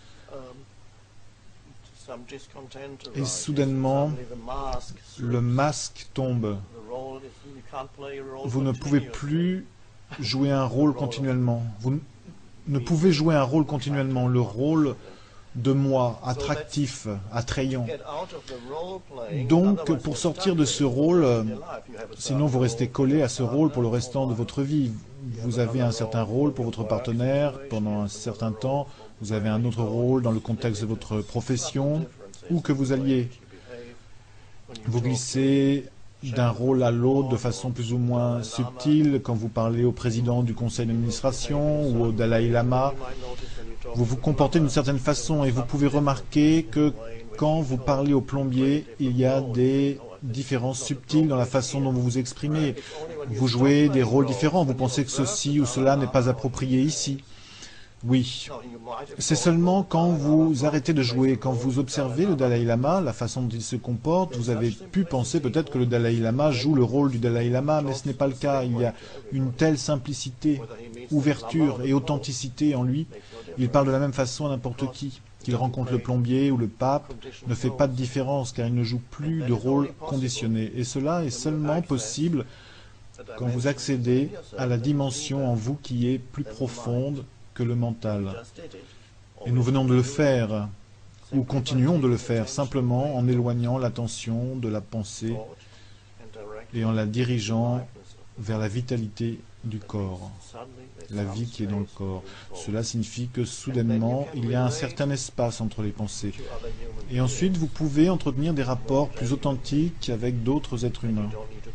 Speaker 1: Et soudainement, le masque tombe. Vous ne pouvez plus jouer un rôle continuellement. Vous ne pouvez jouer un rôle continuellement. Le rôle de moi, attractif, attrayant. Donc, pour sortir de ce rôle, sinon vous restez collé à ce rôle pour le restant de votre vie. Vous avez un certain rôle pour votre partenaire pendant un certain temps, vous avez un autre rôle dans le contexte de votre profession, où que vous alliez. Vous glissez d'un rôle à l'autre de façon plus ou moins subtile quand vous parlez au président du conseil d'administration ou au Dalai Lama. Vous vous comportez d'une certaine façon et vous pouvez remarquer que quand vous parlez au plombier, il y a des différences subtiles dans la façon dont vous vous exprimez. Vous jouez des rôles différents, vous pensez que ceci ou cela n'est pas approprié ici. Oui, c'est seulement quand vous arrêtez de jouer, quand vous observez le Dalai Lama, la façon dont il se comporte, vous avez pu penser peut-être que le Dalai Lama joue le rôle du Dalai Lama, mais ce n'est pas le cas. Il y a une telle simplicité, ouverture et authenticité en lui. Il parle de la même façon à n'importe qui. Qu'il rencontre le plombier ou le pape, ne fait pas de différence car il ne joue plus de rôle conditionné. Et cela est seulement possible quand vous accédez à la dimension en vous qui est plus profonde que le mental. Et nous venons de le faire, ou continuons de le faire, simplement en éloignant l'attention de la pensée et en la dirigeant vers la vitalité du corps, la vie qui est dans le corps. Cela signifie que soudainement, il y a un certain espace entre les pensées. Et ensuite, vous pouvez entretenir des rapports plus authentiques avec d'autres êtres humains.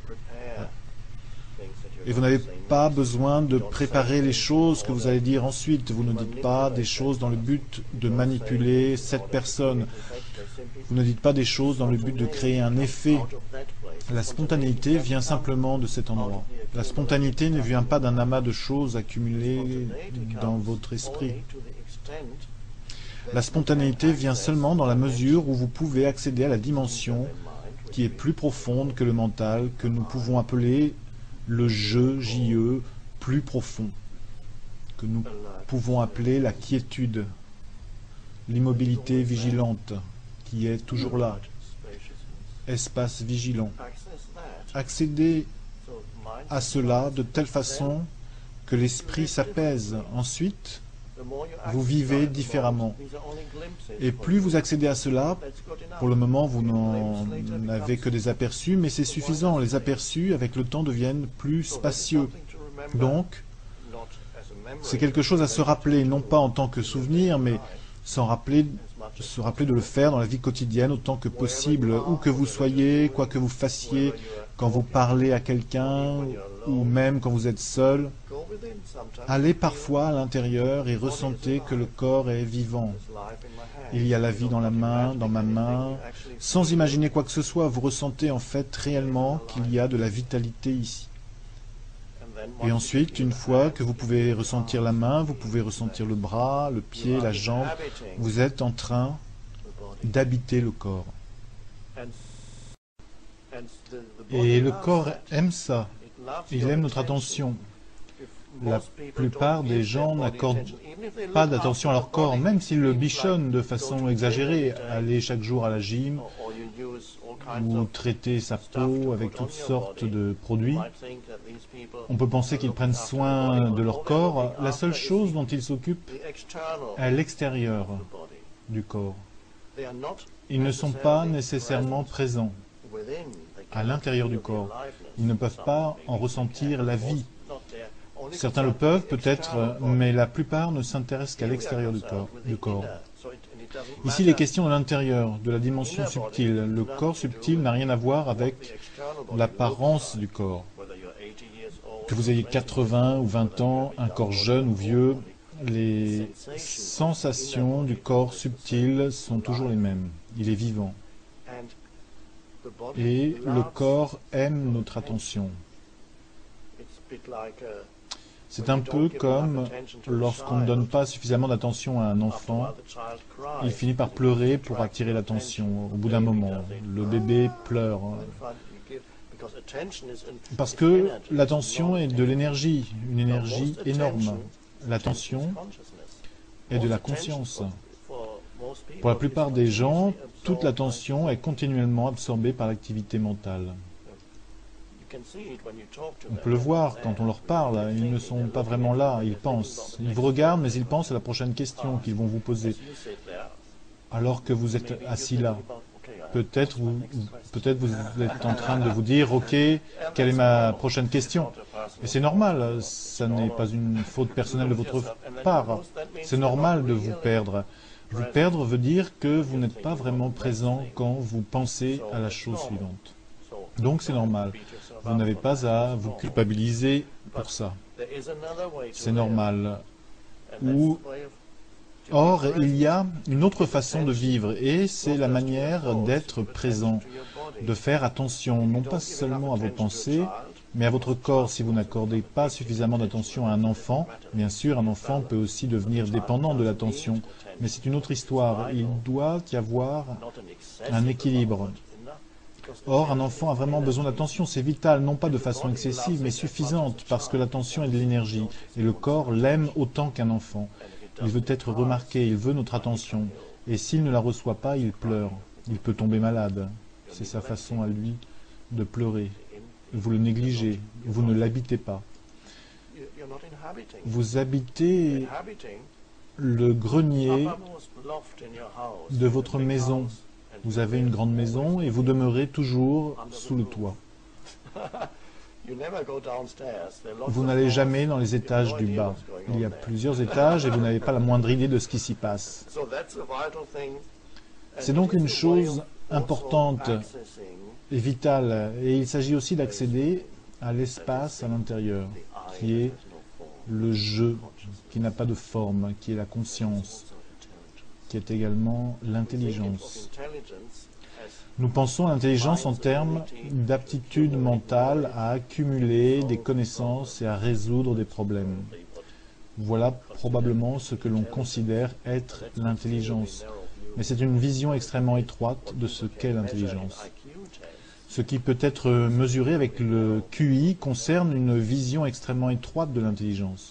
Speaker 1: Et vous n'avez pas besoin de préparer les choses que vous allez dire ensuite. Vous ne dites pas des choses dans le but de manipuler cette personne. Vous ne dites pas des choses dans le but de créer un effet. La spontanéité vient simplement de cet endroit. La spontanéité ne vient pas d'un amas de choses accumulées dans votre esprit. La spontanéité vient seulement dans la mesure où vous pouvez accéder à la dimension qui est plus profonde que le mental, que nous pouvons appeler le je, J E, plus profond, que nous pouvons appeler la quiétude, l'immobilité vigilante, qui est toujours là, espace vigilant. Accédez à cela de telle façon que l'esprit s'apaise. Ensuite, vous vivez différemment. Et plus vous accédez à cela, pour le moment, vous n'en avez que des aperçus, mais c'est suffisant. Les aperçus, avec le temps, deviennent plus spacieux. Donc, c'est quelque chose à se rappeler, non pas en tant que souvenir, mais s'en rappeler, se rappeler de le faire dans la vie quotidienne autant que possible, où que vous soyez, quoi que vous fassiez, quand vous parlez à quelqu'un, ou même quand vous êtes seul. Allez parfois à l'intérieur et ressentez que le corps est vivant. Il y a la vie dans la main, dans ma main. Sans imaginer quoi que ce soit, vous ressentez en fait réellement qu'il y a de la vitalité ici. Et ensuite, une fois que vous pouvez ressentir la main, vous pouvez ressentir le bras, le pied, la jambe, vous êtes en train d'habiter le corps. Et le corps aime ça. Il aime notre attention. La plupart des gens n'accordent pas d'attention à leur corps, même s'ils le bichonnent de façon exagérée. Aller chaque jour à la gym, ou traiter sa peau avec toutes sortes de produits. On peut penser qu'ils prennent soin de leur corps. La seule chose dont ils s'occupent est l'extérieur du corps. Ils ne sont pas nécessairement présents à l'intérieur du corps. Ils ne peuvent pas en ressentir la vie. Certains le peuvent peut-être, mais la plupart ne s'intéressent qu'à l'extérieur du corps, du corps. Ici, il est question de l'intérieur, de la dimension subtile. Le corps subtil n'a rien à voir avec l'apparence du corps. Que vous ayez quatre-vingts ou vingt ans, un corps jeune ou vieux, les sensations du corps subtil sont toujours les mêmes. Il est vivant. Et le corps aime notre attention. C'est un peu comme lorsqu'on ne donne pas suffisamment d'attention à un enfant, il finit par pleurer pour attirer l'attention au bout d'un moment. Le bébé pleure. Parce que l'attention est de l'énergie, une énergie énorme. L'attention est de la conscience. Pour la plupart des gens, toute l'attention est continuellement absorbée par l'activité mentale. On peut le voir quand on leur parle, ils ne sont pas vraiment là, ils pensent. Ils vous regardent, mais ils pensent à la prochaine question qu'ils vont vous poser. Alors que vous êtes assis là, peut-être vous, peut-être vous êtes en train de vous dire, ok, quelle est ma prochaine question? Et c'est normal, ça n'est pas une faute personnelle de votre part. C'est normal de vous perdre. Vous perdre veut dire que vous n'êtes pas vraiment présent quand vous pensez à la chose suivante. Donc c'est normal. Vous n'avez pas à vous culpabiliser pour ça. C'est normal. Ou, or, il y a une autre façon de vivre, et c'est la manière d'être présent, de faire attention, non pas seulement à vos pensées, mais à votre corps. Si vous n'accordez pas suffisamment d'attention à un enfant, bien sûr, un enfant peut aussi devenir dépendant de l'attention, mais c'est une autre histoire. Il doit y avoir un équilibre. Or, un enfant a vraiment besoin d'attention, c'est vital, non pas de façon excessive, mais suffisante, parce que l'attention est de l'énergie, et le corps l'aime autant qu'un enfant. Il veut être remarqué, il veut notre attention, et s'il ne la reçoit pas, il pleure, il peut tomber malade. C'est sa façon à lui de pleurer. Vous le négligez, vous ne l'habitez pas. Vous habitez le grenier de votre maison. Vous avez une grande maison et vous demeurez toujours sous le toit. Vous n'allez jamais dans les étages du bas. Il y a plusieurs étages et vous n'avez pas la moindre idée de ce qui s'y passe. C'est donc une chose importante et vitale. Et il s'agit aussi d'accéder à l'espace à l'intérieur, qui est le je, qui n'a pas de forme, qui est la conscience, qui est également l'intelligence. Nous pensons à l'intelligence en termes d'aptitude mentale à accumuler des connaissances et à résoudre des problèmes. Voilà probablement ce que l'on considère être l'intelligence. Mais c'est une vision extrêmement étroite de ce qu'est l'intelligence. Ce qui peut être mesuré avec le Q I concerne une vision extrêmement étroite de l'intelligence.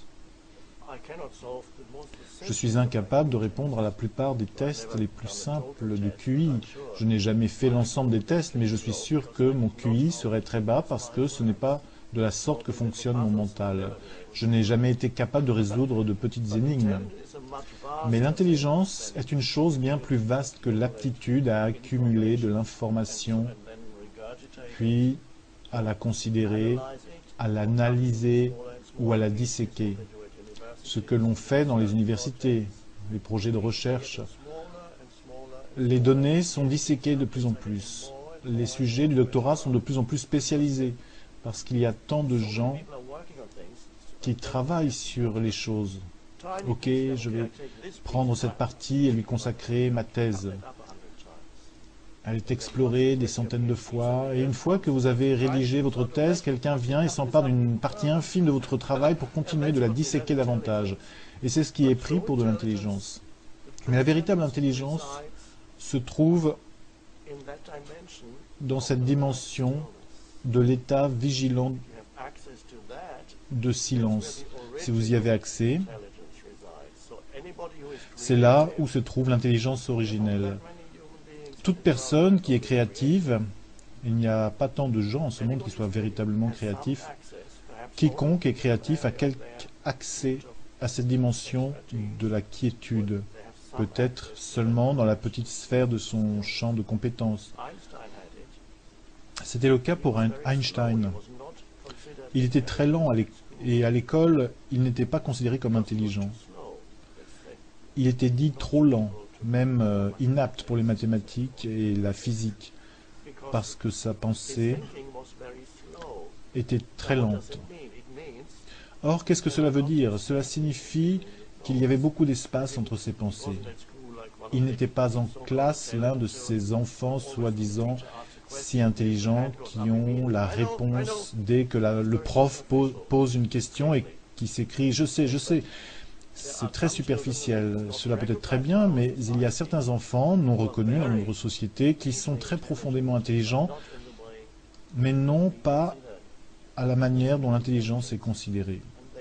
Speaker 1: Je suis incapable de répondre à la plupart des tests les plus simples de Q I. Je n'ai jamais fait l'ensemble des tests, mais je suis sûr que mon Q I serait très bas parce que ce n'est pas de la sorte que fonctionne mon mental. Je n'ai jamais été capable de résoudre de petites énigmes. Mais l'intelligence est une chose bien plus vaste que l'aptitude à accumuler de l'information, puis à la considérer, à l'analyser ou à la disséquer. Ce que l'on fait dans les universités, les projets de recherche. Les données sont disséquées de plus en plus. Les sujets du doctorat sont de plus en plus spécialisés parce qu'il y a tant de gens qui travaillent sur les choses. Ok, je vais prendre cette partie et lui consacrer ma thèse. Elle est explorée des centaines de fois, et une fois que vous avez rédigé votre thèse, quelqu'un vient et s'empare d'une partie infime de votre travail pour continuer de la disséquer davantage. Et c'est ce qui est pris pour de l'intelligence. Mais la véritable intelligence se trouve dans cette dimension de l'état vigilant de silence. Si vous y avez accès, c'est là où se trouve l'intelligence originelle. Toute personne qui est créative, il n'y a pas tant de gens en ce monde qui soient véritablement créatifs, quiconque est créatif a quelque accès à cette dimension de la quiétude, peut-être seulement dans la petite sphère de son champ de compétences. C'était le cas pour Einstein. Il était très lent et à l'école, il n'était pas considéré comme intelligent. Il était dit trop lent, même euh, inapte pour les mathématiques et la physique, parce que sa pensée était très lente. Or, qu'est-ce que cela veut dire? Cela signifie qu'il y avait beaucoup d'espace entre ses pensées. Il n'était pas en classe l'un de ces enfants soi-disant si intelligents qui ont la réponse dès que la, le prof pose, pose une question et qui s'écrit « je sais, je sais ». C'est très superficiel. Cela peut être très bien, mais il y a certains enfants non reconnus dans notre société qui sont très profondément intelligents, mais non pas à la manière dont l'intelligence est considérée.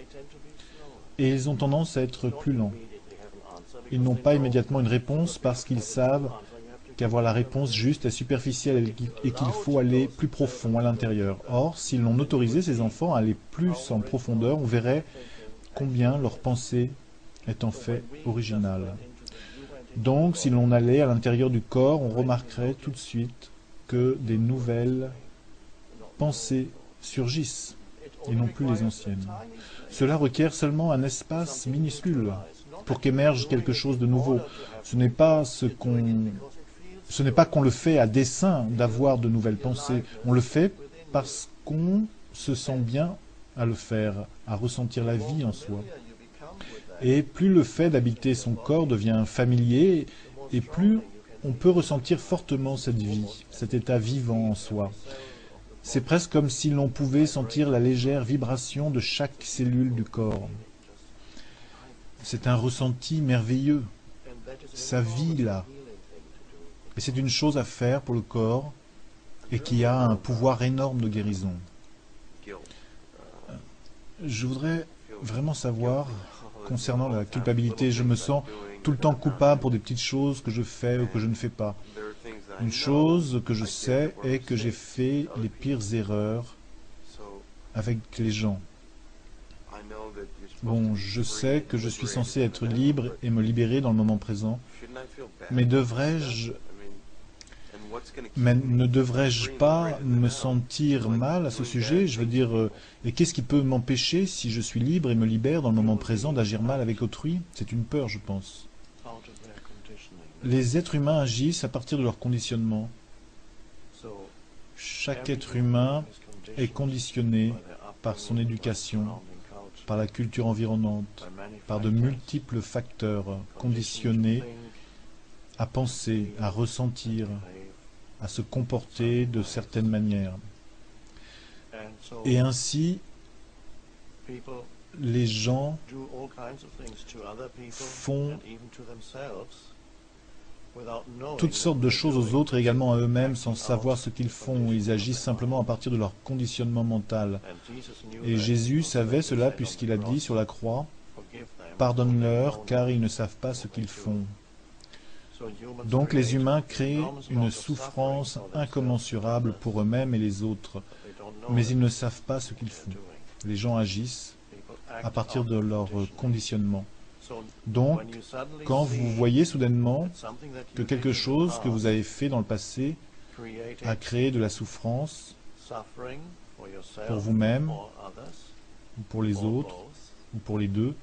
Speaker 1: Et ils ont tendance à être plus lents. Ils n'ont pas immédiatement une réponse parce qu'ils savent qu'avoir la réponse juste est superficielle et qu'il faut aller plus profond à l'intérieur. Or, si l'on autorisait ces enfants à aller plus en profondeur, on verrait combien leur pensée est en fait originale. Donc, si l'on allait à l'intérieur du corps, on remarquerait tout de suite que des nouvelles pensées surgissent, et non plus les anciennes. Cela requiert seulement un espace minuscule pour qu'émerge quelque chose de nouveau. Ce n'est pas ce qu'on... Ce n'est pas qu'on le fait à dessein d'avoir de nouvelles pensées. On le fait parce qu'on se sent bien à le faire, à ressentir la vie en soi. Et plus le fait d'habiter son corps devient familier, et plus on peut ressentir fortement cette vie, cet état vivant en soi. C'est presque comme si l'on pouvait sentir la légère vibration de chaque cellule du corps. C'est un ressenti merveilleux. Ça vit là. Et c'est une chose à faire pour le corps et qui a un pouvoir énorme de guérison. Je voudrais vraiment savoir, concernant la culpabilité, je me sens tout le temps coupable pour des petites choses que je fais ou que je ne fais pas. Une chose que je sais est que j'ai fait les pires erreurs avec les gens. Bon, je sais que je suis censé être libre et me libérer dans le moment présent, mais devrais-je Mais ne devrais-je pas me sentir mal à ce sujet? Je veux dire, euh, et qu'est-ce qui peut m'empêcher, si je suis libre et me libère dans le moment présent, d'agir mal avec autrui? C'est une peur, je pense. Les êtres humains agissent à partir de leur conditionnement. Chaque être humain est conditionné par son éducation, par la culture environnante, par de multiples facteurs conditionnés à penser, à ressentir, à se comporter de certaines manières. Et ainsi, les gens font toutes sortes de choses aux autres et également à eux-mêmes sans savoir ce qu'ils font. Ils agissent simplement à partir de leur conditionnement mental. Et Jésus savait cela puisqu'il a dit sur la croix, « Pardonne-leur car ils ne savent pas ce qu'ils font. » Donc les humains créent une souffrance incommensurable pour eux-mêmes et les autres, mais ils ne savent pas ce qu'ils font. Les gens agissent à partir de leur conditionnement. Donc, quand vous voyez soudainement que quelque chose que vous avez fait dans le passé a créé de la souffrance pour vous-même, ou pour les autres, ou pour les deux,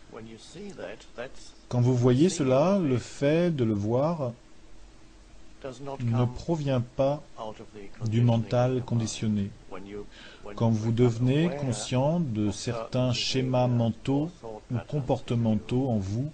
Speaker 1: quand vous voyez cela, le fait de le voir ne provient pas du mental conditionné. Quand vous devenez conscient de certains schémas mentaux ou comportementaux en vous,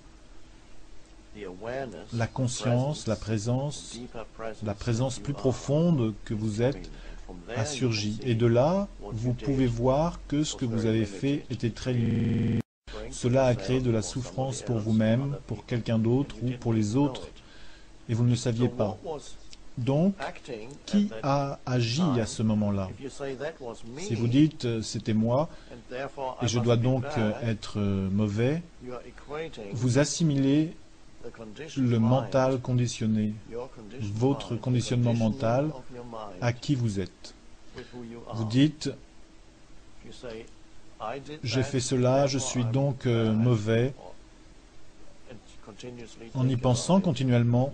Speaker 1: la conscience, la présence, la présence plus profonde que vous êtes a surgi. Et de là, vous pouvez voir que ce que vous avez fait était très limité. Cela a créé de la souffrance pour vous-même, pour quelqu'un d'autre ou pour les autres, et vous ne le saviez pas. Donc, qui a agi à ce moment-là? Si vous dites « c'était moi » et je dois donc être mauvais, vous assimilez le mental conditionné, votre conditionnement mental, à qui vous êtes. Vous dites « j'ai fait cela, je suis donc euh, mauvais ». En y pensant continuellement,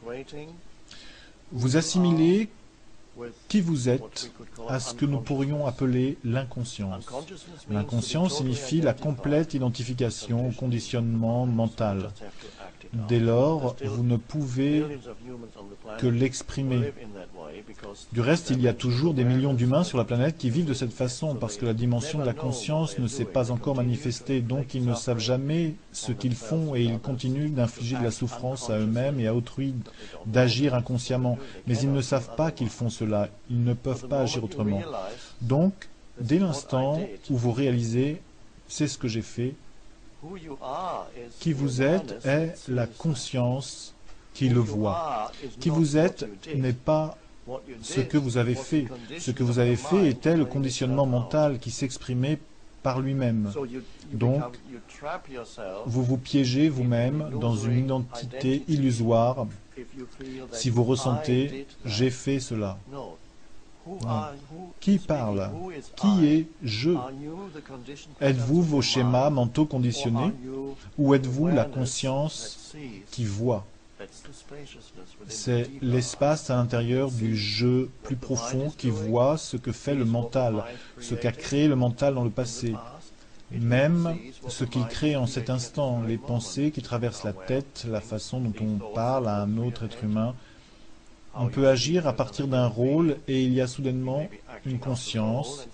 Speaker 1: vous assimilez qui vous êtes à ce que nous pourrions appeler l'inconscience. L'inconscience signifie la complète identification au conditionnement mental. Dès lors, vous ne pouvez que l'exprimer. Du reste, il y a toujours des millions d'humains sur la planète qui vivent de cette façon, parce que la dimension de la conscience ne s'est pas encore manifestée, donc ils ne savent jamais ce qu'ils font et ils continuent d'infliger de la souffrance à eux-mêmes et à autrui, d'agir inconsciemment. Mais ils ne savent pas qu'ils font cela, ils ne peuvent pas agir autrement. Donc, dès l'instant où vous réalisez « c'est ce que j'ai fait », qui vous êtes est la conscience qui le voit. Qui vous êtes n'est pas ce que vous avez fait. Ce que vous avez fait était le conditionnement mental qui s'exprimait par lui-même. Donc, vous vous piégez vous-même dans une identité illusoire si vous ressentez « j'ai fait cela ». Non. Qui parle? Qui est « je » ? Êtes-vous vos schémas mentaux conditionnés ou êtes-vous la conscience qui voit? C'est l'espace à l'intérieur du « je » plus profond qui voit ce que fait le mental, ce qu'a créé le mental dans le passé. Même ce qu'il crée en cet instant, les pensées qui traversent la tête, la façon dont on parle à un autre être humain. On peut agir à partir d'un rôle et il y a soudainement une conscience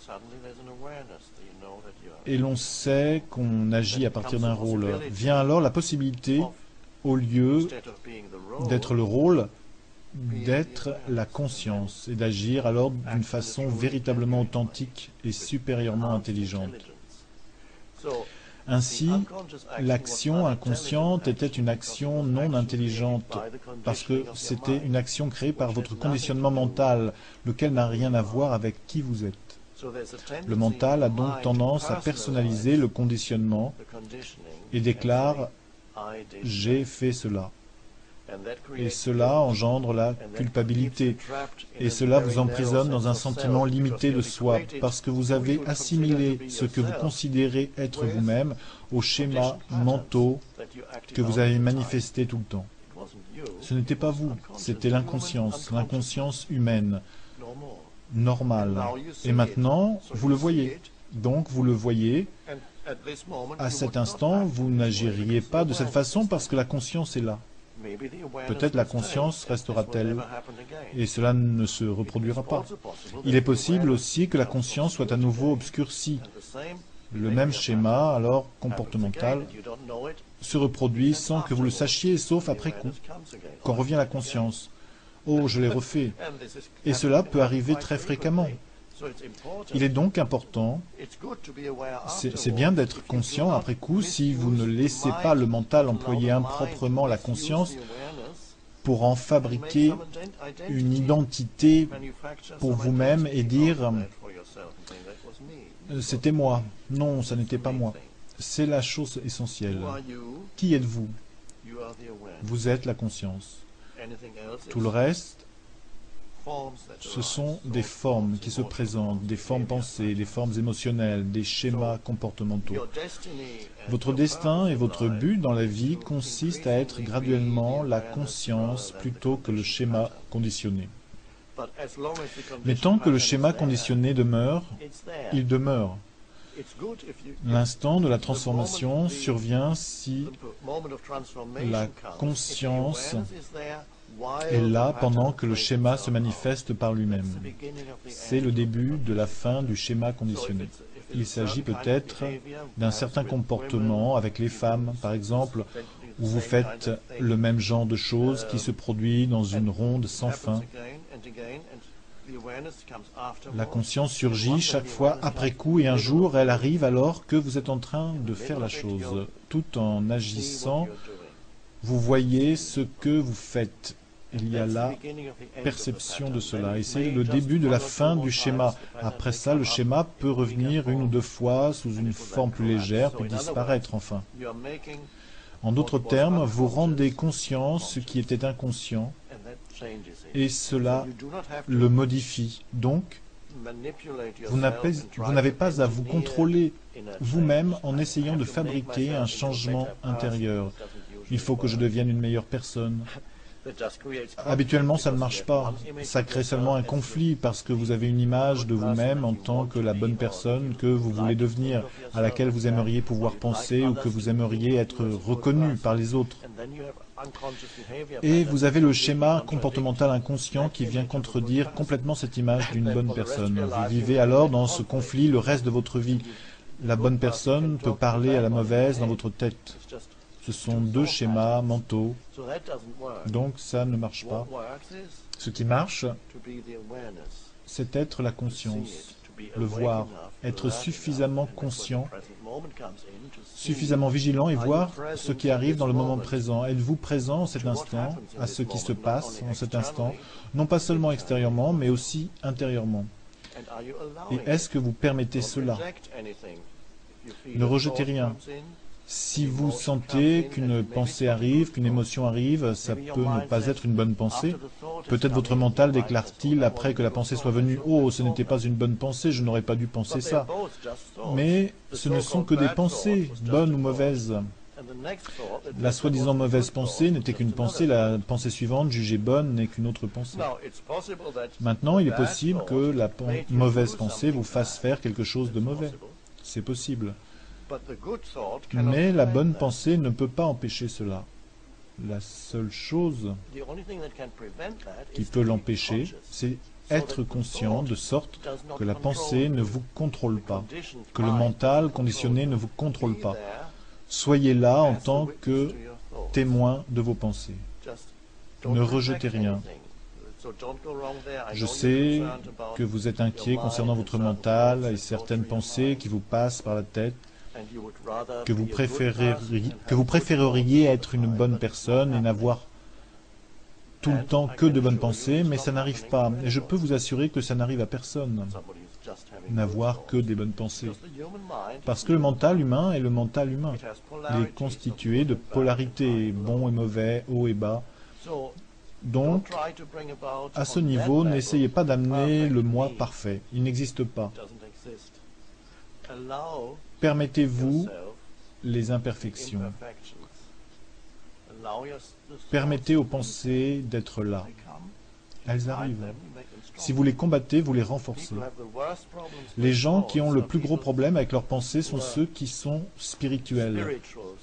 Speaker 1: et l'on sait qu'on agit à partir d'un rôle. Vient alors la possibilité, au lieu d'être le rôle, d'être la conscience et d'agir alors d'une façon véritablement authentique et supérieurement intelligente. Ainsi, l'action inconsciente était une action non intelligente, parce que c'était une action créée par votre conditionnement mental, lequel n'a rien à voir avec qui vous êtes. Le mental a donc tendance à personnaliser le conditionnement et déclare « j'ai fait cela ». Et cela engendre la culpabilité. Et cela vous emprisonne dans un sentiment limité de soi, parce que vous avez assimilé ce que vous considérez être vous-même aux schémas mentaux que vous avez manifestés tout le temps. Ce n'était pas vous, c'était l'inconscience, l'inconscience humaine, normale. Et maintenant, vous le voyez. Donc, vous le voyez. À cet instant, vous n'agiriez pas de cette façon parce que la conscience est là. Peut-être la conscience restera-t-elle, et cela ne se reproduira pas. Il est possible aussi que la conscience soit à nouveau obscurcie. Le même schéma, alors comportemental, se reproduit sans que vous le sachiez, sauf après coup, quand revient la conscience. Oh, je l'ai refait. Et cela peut arriver très fréquemment. Il est donc important, c'est bien d'être conscient après coup, si vous ne laissez pas le mental employer improprement la conscience pour en fabriquer une identité pour vous-même et dire « c'était moi ». Non, ça n'était pas moi. C'est la chose essentielle. Qui êtes-vous? Vous êtes la conscience. Tout le reste, ce sont des formes qui se présentent, des formes pensées, des formes émotionnelles, des schémas comportementaux. Votre destin et votre but dans la vie consiste à être graduellement la conscience plutôt que le schéma conditionné. Mais tant que le schéma conditionné demeure, il demeure. L'instant de la transformation survient si la conscience est là pendant que le schéma se manifeste par lui-même. C'est le début de la fin du schéma conditionné. Il s'agit peut-être d'un certain comportement avec les femmes, par exemple, où vous faites le même genre de choses qui se produit dans une ronde sans fin. La conscience surgit chaque fois après coup et un jour elle arrive alors que vous êtes en train de faire la chose. Tout en agissant, vous voyez ce que vous faites. Il y a la perception de cela et c'est le début de la fin du schéma. Après ça, le schéma peut revenir une ou deux fois sous une forme plus légère puis disparaître enfin. En d'autres termes, vous rendez conscient ce qui était inconscient et cela le modifie. Donc, vous n'avez pas à vous contrôler vous-même en essayant de fabriquer un changement intérieur. Il faut que je devienne une meilleure personne. Habituellement, ça ne marche pas. Ça crée seulement un conflit parce que vous avez une image de vous-même en tant que la bonne personne que vous voulez devenir, à laquelle vous aimeriez pouvoir penser ou que vous aimeriez être reconnu par les autres. Et vous avez le schéma comportemental inconscient qui vient contredire complètement cette image d'une bonne personne. Vous vivez alors dans ce conflit le reste de votre vie. La bonne personne peut parler à la mauvaise dans votre tête. Ce sont deux schémas mentaux, donc ça ne marche pas. Ce qui marche, c'est être la conscience, le voir, être suffisamment conscient, suffisamment vigilant et voir ce qui arrive dans le moment présent. Êtes-vous présent en cet instant, à ce qui se passe en cet instant, non pas seulement extérieurement, mais aussi intérieurement? Et est-ce que vous permettez cela? Ne rejetez rien. Si vous sentez qu'une pensée arrive, qu'une émotion arrive, ça peut ne pas être une bonne pensée. Peut-être votre mental déclare-t-il après que la pensée soit venue « Oh, ce n'était pas une bonne pensée, je n'aurais pas dû penser ça. » Mais ce ne sont que des pensées, bonnes ou mauvaises. La soi-disant mauvaise pensée n'était qu'une pensée, la pensée suivante, jugée bonne, n'est qu'une autre pensée. Maintenant, il est possible que la mauvaise pensée vous fasse faire quelque chose de mauvais. C'est possible. Mais la bonne pensée ne peut pas empêcher cela. La seule chose qui peut l'empêcher, c'est être conscient de sorte que la pensée ne vous contrôle pas, que le mental conditionné ne vous contrôle pas. Soyez là en tant que témoin de vos pensées. Ne rejetez rien. Je sais que vous êtes inquiet concernant votre mental et certaines pensées qui vous passent par la tête, que vous préféreriez, que vous préféreriez être une bonne personne et n'avoir tout le temps que de bonnes pensées, mais ça n'arrive pas. Et je peux vous assurer que ça n'arrive à personne, n'avoir que des bonnes pensées. Parce que le mental humain est le mental humain. Il est constitué de polarités, bon et mauvais, haut et bas. Donc, à ce niveau, n'essayez pas d'amener le moi parfait. Il n'existe pas. Permettez-vous les imperfections. Permettez aux pensées d'être là. Elles arrivent. Si vous les combattez, vous les renforcez. Les gens qui ont le plus gros problème avec leurs pensées sont ceux qui sont spirituels,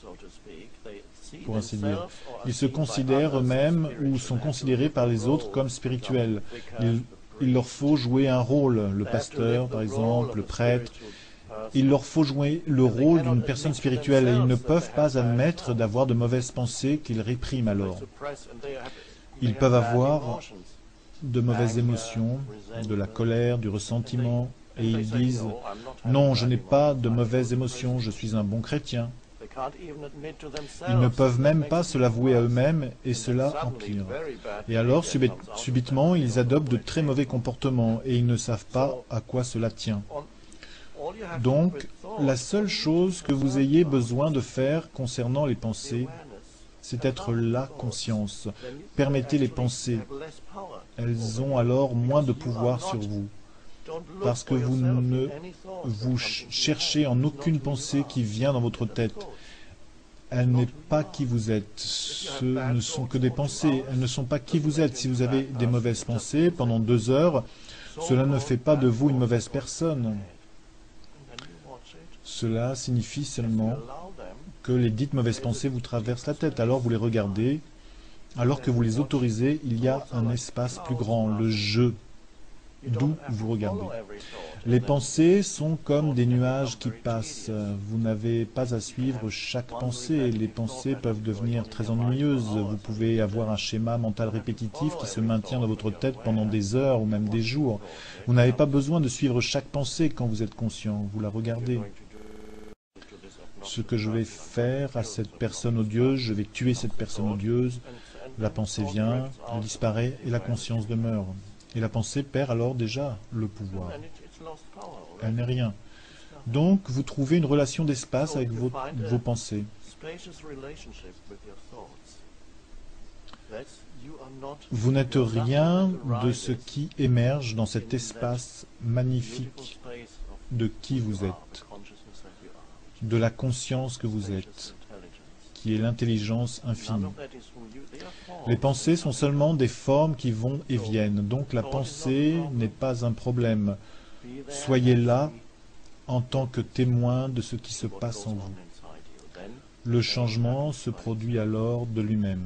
Speaker 1: pour ainsi dire. Ils se considèrent eux-mêmes ou sont considérés par les autres comme spirituels. Il, il leur faut jouer un rôle, le pasteur par exemple, le prêtre. Il leur faut jouer le rôle d'une personne spirituelle et ils ne peuvent pas admettre d'avoir de mauvaises pensées qu'ils répriment alors. Ils peuvent avoir de mauvaises émotions, de la colère, du ressentiment, et ils disent « Non, je n'ai pas de mauvaises émotions, je suis un bon chrétien ». Ils ne peuvent même pas se l'avouer à eux-mêmes, et cela empire. Et alors, subitement, ils adoptent de très mauvais comportements, et ils ne savent pas à quoi cela tient. Donc, la seule chose que vous ayez besoin de faire concernant les pensées, c'est être la conscience. Permettez les pensées. Elles ont alors moins de pouvoir sur vous. Parce que vous ne vous cherchez en aucune pensée qui vient dans votre tête. Elle n'est pas qui vous êtes. Ce ne sont que des pensées. Elles ne sont pas qui vous êtes. Si vous avez des mauvaises pensées pendant deux heures, cela ne fait pas de vous une mauvaise personne. Cela signifie seulement que les dites mauvaises pensées vous traversent la tête. Alors vous les regardez. Alors que vous les autorisez, il y a un espace plus grand, le je, d'où vous regardez. Les pensées sont comme des nuages qui passent. Vous n'avez pas à suivre chaque pensée. Les pensées peuvent devenir très ennuyeuses. Vous pouvez avoir un schéma mental répétitif qui se maintient dans votre tête pendant des heures ou même des jours. Vous n'avez pas besoin de suivre chaque pensée quand vous êtes conscient. Vous la regardez. Ce que je vais faire à cette personne odieuse, je vais tuer cette personne odieuse. La pensée vient, elle disparaît et la conscience demeure. Et la pensée perd alors déjà le pouvoir. Elle n'est rien. Donc, vous trouvez une relation d'espace avec vos, vos pensées. Vous n'êtes rien de ce qui émerge dans cet espace magnifique de qui vous êtes, de la conscience que vous êtes, qui est l'intelligence infinie. Les pensées sont seulement des formes qui vont et viennent, donc la pensée n'est pas un problème. Soyez là en tant que témoin de ce qui se passe en vous. Le changement se produit alors de lui-même.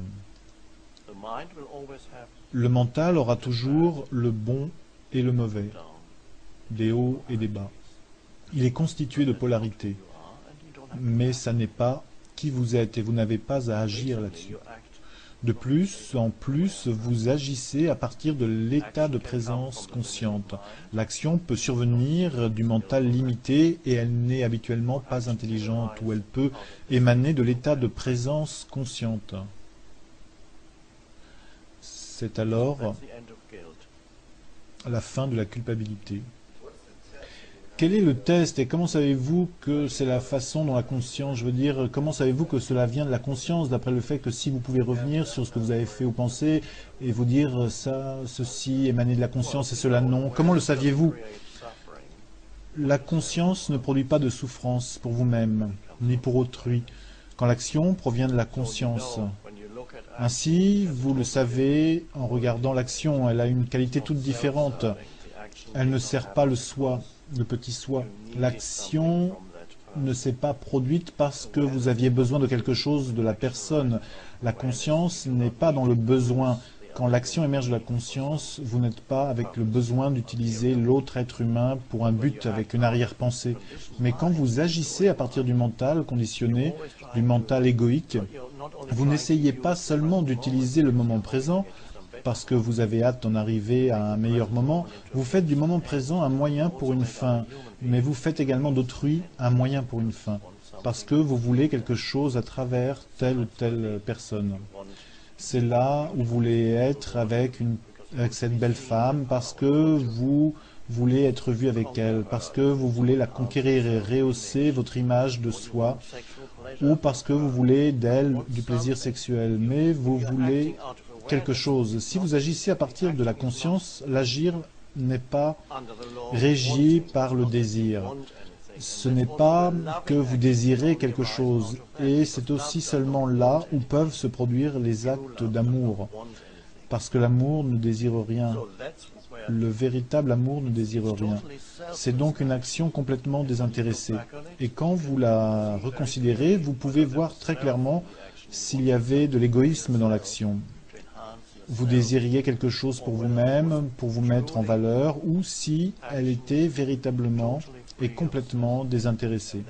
Speaker 1: Le mental aura toujours le bon et le mauvais, des hauts et des bas. Il est constitué de polarités, mais ça n'est pas qui vous êtes et vous n'avez pas à agir là-dessus. De plus, en plus, vous agissez à partir de l'état de présence consciente. L'action peut survenir du mental limité et elle n'est habituellement pas intelligente, ou elle peut émaner de l'état de présence consciente. C'est alors la fin de la culpabilité. Quel est le test et comment savez-vous que c'est la façon dont la conscience, je veux dire, comment savez-vous que cela vient de la conscience, d'après le fait que si vous pouvez revenir sur ce que vous avez fait ou pensé et vous dire ça, ceci émané de la conscience et cela non, comment le saviez-vous? La conscience ne produit pas de souffrance pour vous-même, ni pour autrui, quand l'action provient de la conscience. Ainsi, vous le savez en regardant l'action, elle a une qualité toute différente. Elle ne sert pas le soi, le petit soi. L'action ne s'est pas produite parce que vous aviez besoin de quelque chose de la personne. La conscience n'est pas dans le besoin. Quand l'action émerge de la conscience, vous n'êtes pas avec le besoin d'utiliser l'autre être humain pour un but avec une arrière-pensée. Mais quand vous agissez à partir du mental conditionné, du mental égoïque, vous n'essayez pas seulement d'utiliser le moment présent, parce que vous avez hâte d'en arriver à un meilleur moment, vous faites du moment présent un moyen pour une fin, mais vous faites également d'autrui un moyen pour une fin, parce que vous voulez quelque chose à travers telle ou telle personne. C'est là où vous voulez être avec, une, avec cette belle femme, parce que vous voulez être vu avec elle, parce que vous voulez la conquérir et rehausser votre image de soi, ou parce que vous voulez d'elle du plaisir sexuel, mais vous voulez quelque chose. Si vous agissez à partir de la conscience, l'agir n'est pas régi par le désir. Ce n'est pas que vous désirez quelque chose, et c'est aussi seulement là où peuvent se produire les actes d'amour, parce que l'amour ne désire rien. Le véritable amour ne désire rien. C'est donc une action complètement désintéressée. Et quand vous la reconsidérez, vous pouvez voir très clairement s'il y avait de l'égoïsme dans l'action. Vous désiriez quelque chose pour vous-même, pour vous mettre en valeur, ou si elle était véritablement et complètement désintéressée.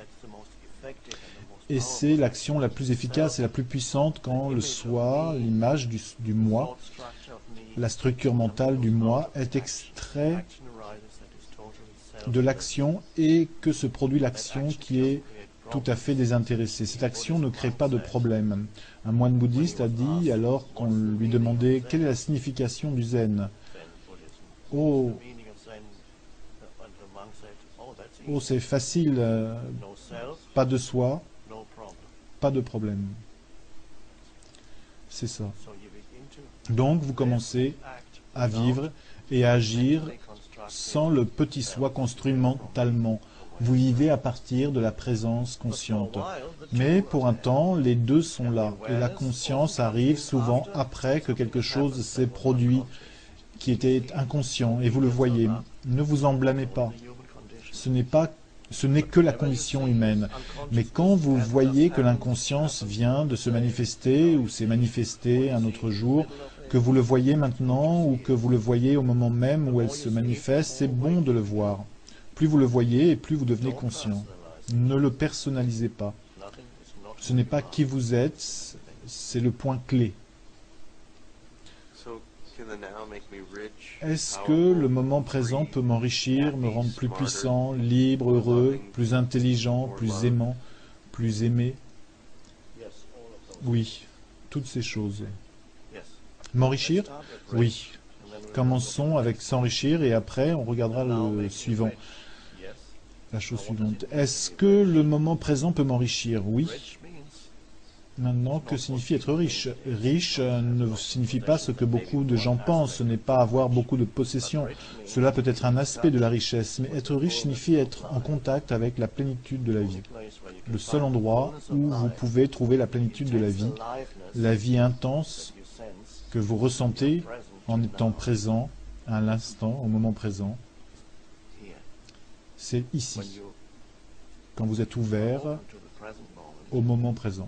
Speaker 1: Et c'est l'action la plus efficace et la plus puissante quand le soi, l'image du, du moi, La structure mentale du moi est extrait de l'action et que se produit l'action qui est tout à fait désintéressée. Cette action ne crée pas de problème. Un moine bouddhiste a dit, alors qu'on lui demandait quelle est la signification du zen. Oh, oh c'est facile, euh, pas de soi, pas de problème. C'est ça. Donc vous commencez à vivre et à agir sans le petit soi construit mentalement. Vous vivez à partir de la présence consciente. Mais pour un temps, les deux sont là. Et la conscience arrive souvent après que quelque chose s'est produit qui était inconscient. Et vous le voyez. Ne vous en blâmez pas. Ce n'est pas, ce n'est que la condition humaine. Mais quand vous voyez que l'inconscience vient de se manifester ou s'est manifestée un autre jour, que vous le voyez maintenant ou que vous le voyez au moment même où elle se manifeste, c'est bon de le voir. Plus vous le voyez et plus vous devenez conscient. Ne le personnalisez pas. Ce n'est pas qui vous êtes, c'est le point clé. Est-ce que le moment présent peut m'enrichir, me rendre plus puissant, libre, heureux, plus intelligent, plus aimant, plus aimé? Oui, toutes ces choses. M'enrichir? Oui. Commençons avec s'enrichir et après on regardera le suivant. La chose suivante. Est-ce que le moment présent peut m'enrichir? Oui. Maintenant, que signifie être riche? Riche ne signifie pas ce que beaucoup de gens pensent, ce n'est pas avoir beaucoup de possessions. Cela peut être un aspect de la richesse, mais être riche signifie être en contact avec la plénitude de la vie. Le seul endroit où vous pouvez trouver la plénitude de la vie, la vie intense que vous ressentez en étant présent à l'instant, au moment présent, c'est ici, quand vous êtes ouvert au moment présent.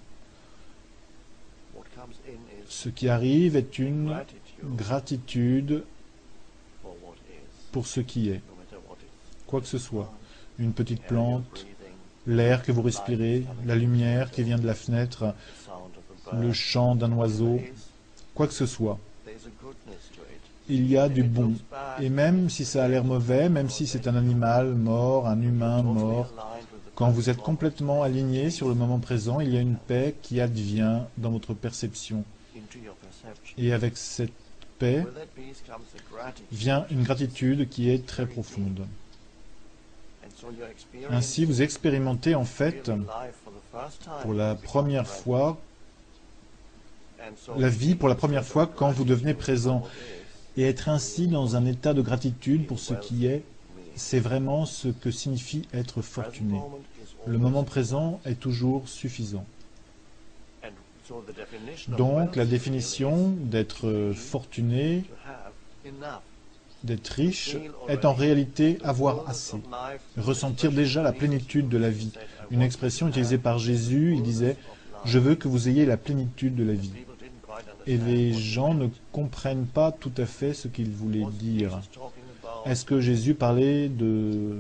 Speaker 1: Ce qui arrive est une gratitude pour ce qui est, quoi que ce soit. Une petite plante, l'air que vous respirez, la lumière qui vient de la fenêtre, le chant d'un oiseau, quoi que ce soit. Il y a du bon. Et même si ça a l'air mauvais, même si c'est un animal mort, un humain mort, quand vous êtes complètement aligné sur le moment présent, il y a une paix qui advient dans votre perception. Et avec cette paix vient une gratitude qui est très profonde. Ainsi, vous expérimentez en fait, pour la première fois, la vie pour la première fois quand vous devenez présent. Et être ainsi dans un état de gratitude pour ce qui est, c'est vraiment ce que signifie être fortuné. Le moment présent est toujours suffisant. Donc, la définition d'être fortuné, d'être riche, est en réalité avoir assez, ressentir déjà la plénitude de la vie. Une expression utilisée par Jésus, il disait « Je veux que vous ayez la plénitude de la vie ». Et les gens ne comprennent pas tout à fait ce qu'il voulait dire. Est-ce que Jésus parlait de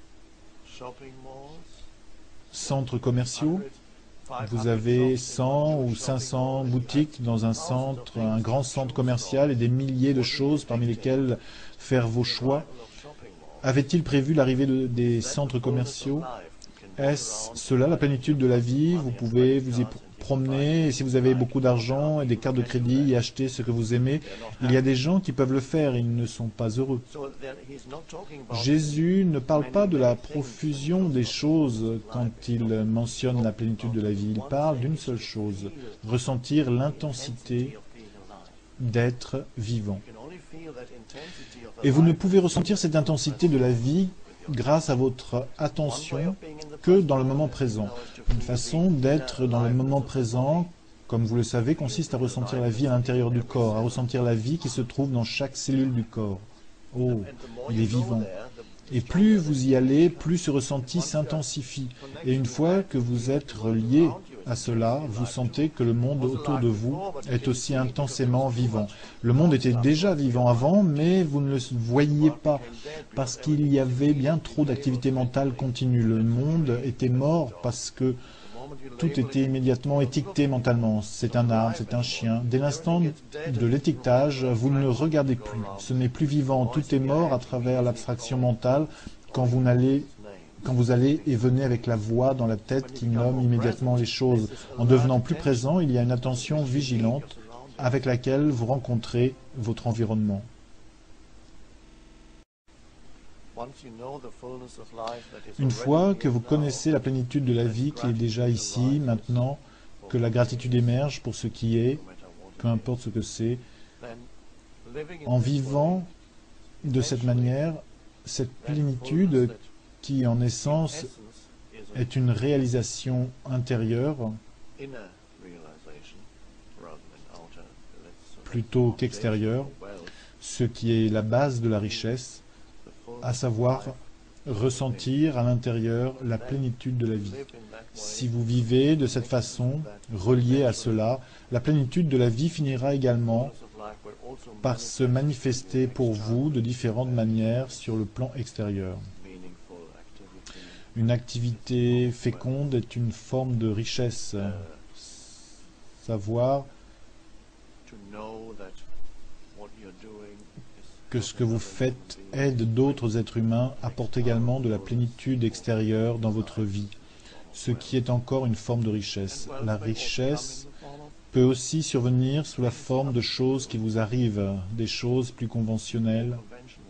Speaker 1: centres commerciaux? Vous avez cent ou cinq cents boutiques dans un centre, un grand centre commercial et des milliers de choses parmi lesquelles faire vos choix. Avait-il prévu l'arrivée de, des centres commerciaux? Est-ce cela la plénitude de la vie? Vous pouvez vous y promener, et si vous avez beaucoup d'argent et des cartes de crédit et acheter ce que vous aimez, il y a des gens qui peuvent le faire, ils ne sont pas heureux. Jésus ne parle pas de la profusion des choses quand il mentionne la plénitude de la vie. Il parle d'une seule chose, ressentir l'intensité d'être vivant. Et vous ne pouvez ressentir cette intensité de la vie grâce à votre attention que dans le moment présent. Une façon d'être dans le moment présent, comme vous le savez, consiste à ressentir la vie à l'intérieur du corps, à ressentir la vie qui se trouve dans chaque cellule du corps. Oh, il est vivant. Et plus vous y allez, plus ce ressenti s'intensifie. Et une fois que vous êtes relié à cela, vous sentez que le monde autour de vous est aussi intensément vivant. Le monde était déjà vivant avant, mais vous ne le voyiez pas, parce qu'il y avait bien trop d'activité mentale continue. Le monde était mort parce que tout était immédiatement étiqueté mentalement. C'est un arbre, c'est un chien. Dès l'instant de l'étiquetage, vous ne le regardez plus. Ce n'est plus vivant. Tout est mort à travers l'abstraction mentale quand vous n'allez quand vous allez et venez avec la voix dans la tête qui nomme immédiatement les choses. En devenant plus présent, il y a une attention vigilante avec laquelle vous rencontrez votre environnement. Une fois que vous connaissez la plénitude de la vie qui est déjà ici, maintenant, que la gratitude émerge pour ce qui est, peu importe ce que c'est, en vivant de cette manière, cette plénitude qui en essence est une réalisation intérieure plutôt qu'extérieure, ce qui est la base de la richesse, à savoir ressentir à l'intérieur la plénitude de la vie. Si vous vivez de cette façon, relié à cela, la plénitude de la vie finira également par se manifester pour vous de différentes manières sur le plan extérieur. Une activité féconde est une forme de richesse. Savoir que ce que vous faites aide d'autres êtres humains apporte également de la plénitude extérieure dans votre vie, ce qui est encore une forme de richesse. La richesse peut aussi survenir sous la forme de choses qui vous arrivent, des choses plus conventionnelles,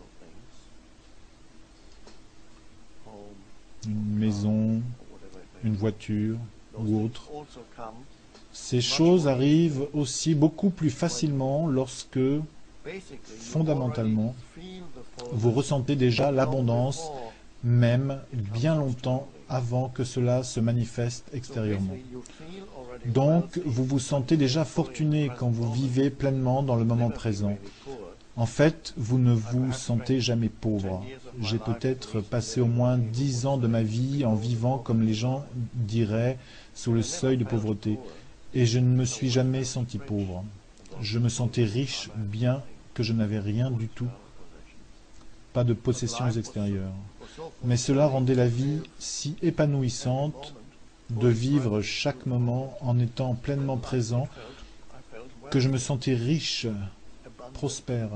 Speaker 1: une maison, une voiture ou autre. Ces choses arrivent aussi beaucoup plus facilement lorsque, fondamentalement, vous ressentez déjà l'abondance, même bien longtemps avant que cela se manifeste extérieurement. Donc, vous vous sentez déjà fortuné quand vous vivez pleinement dans le moment présent. En fait, vous ne vous sentez jamais pauvre. J'ai peut-être passé au moins dix ans de ma vie en vivant, comme les gens diraient, sous le seuil de pauvreté. Et je ne me suis jamais senti pauvre. Je me sentais riche, bien que je n'avais rien du tout. Pas de possessions extérieures. Mais cela rendait la vie si épanouissante de vivre chaque moment en étant pleinement présent que je me sentais riche, prospère.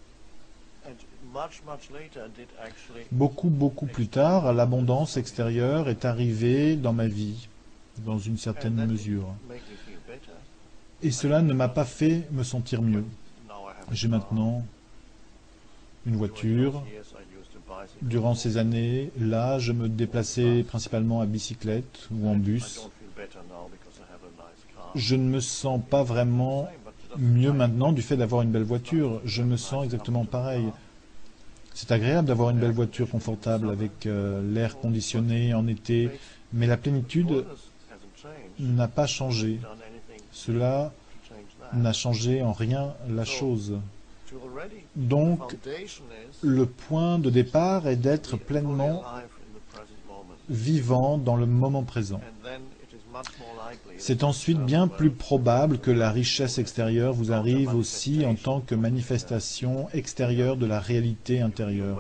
Speaker 1: Beaucoup, beaucoup plus tard, l'abondance extérieure est arrivée dans ma vie, dans une certaine mesure. Et cela ne m'a pas fait me sentir mieux. J'ai maintenant une voiture. Durant ces années-là, je me déplaçais principalement à bicyclette ou en bus. Je ne me sens pas vraiment mieux maintenant du fait d'avoir une belle voiture. Je me sens exactement pareil. C'est agréable d'avoir une belle voiture confortable avec euh, l'air conditionné en été, mais la plénitude n'a pas changé. Cela n'a changé en rien la chose. Donc, le point de départ est d'être pleinement vivant dans le moment présent. C'est ensuite bien plus probable que la richesse extérieure vous arrive aussi en tant que manifestation extérieure de la réalité intérieure.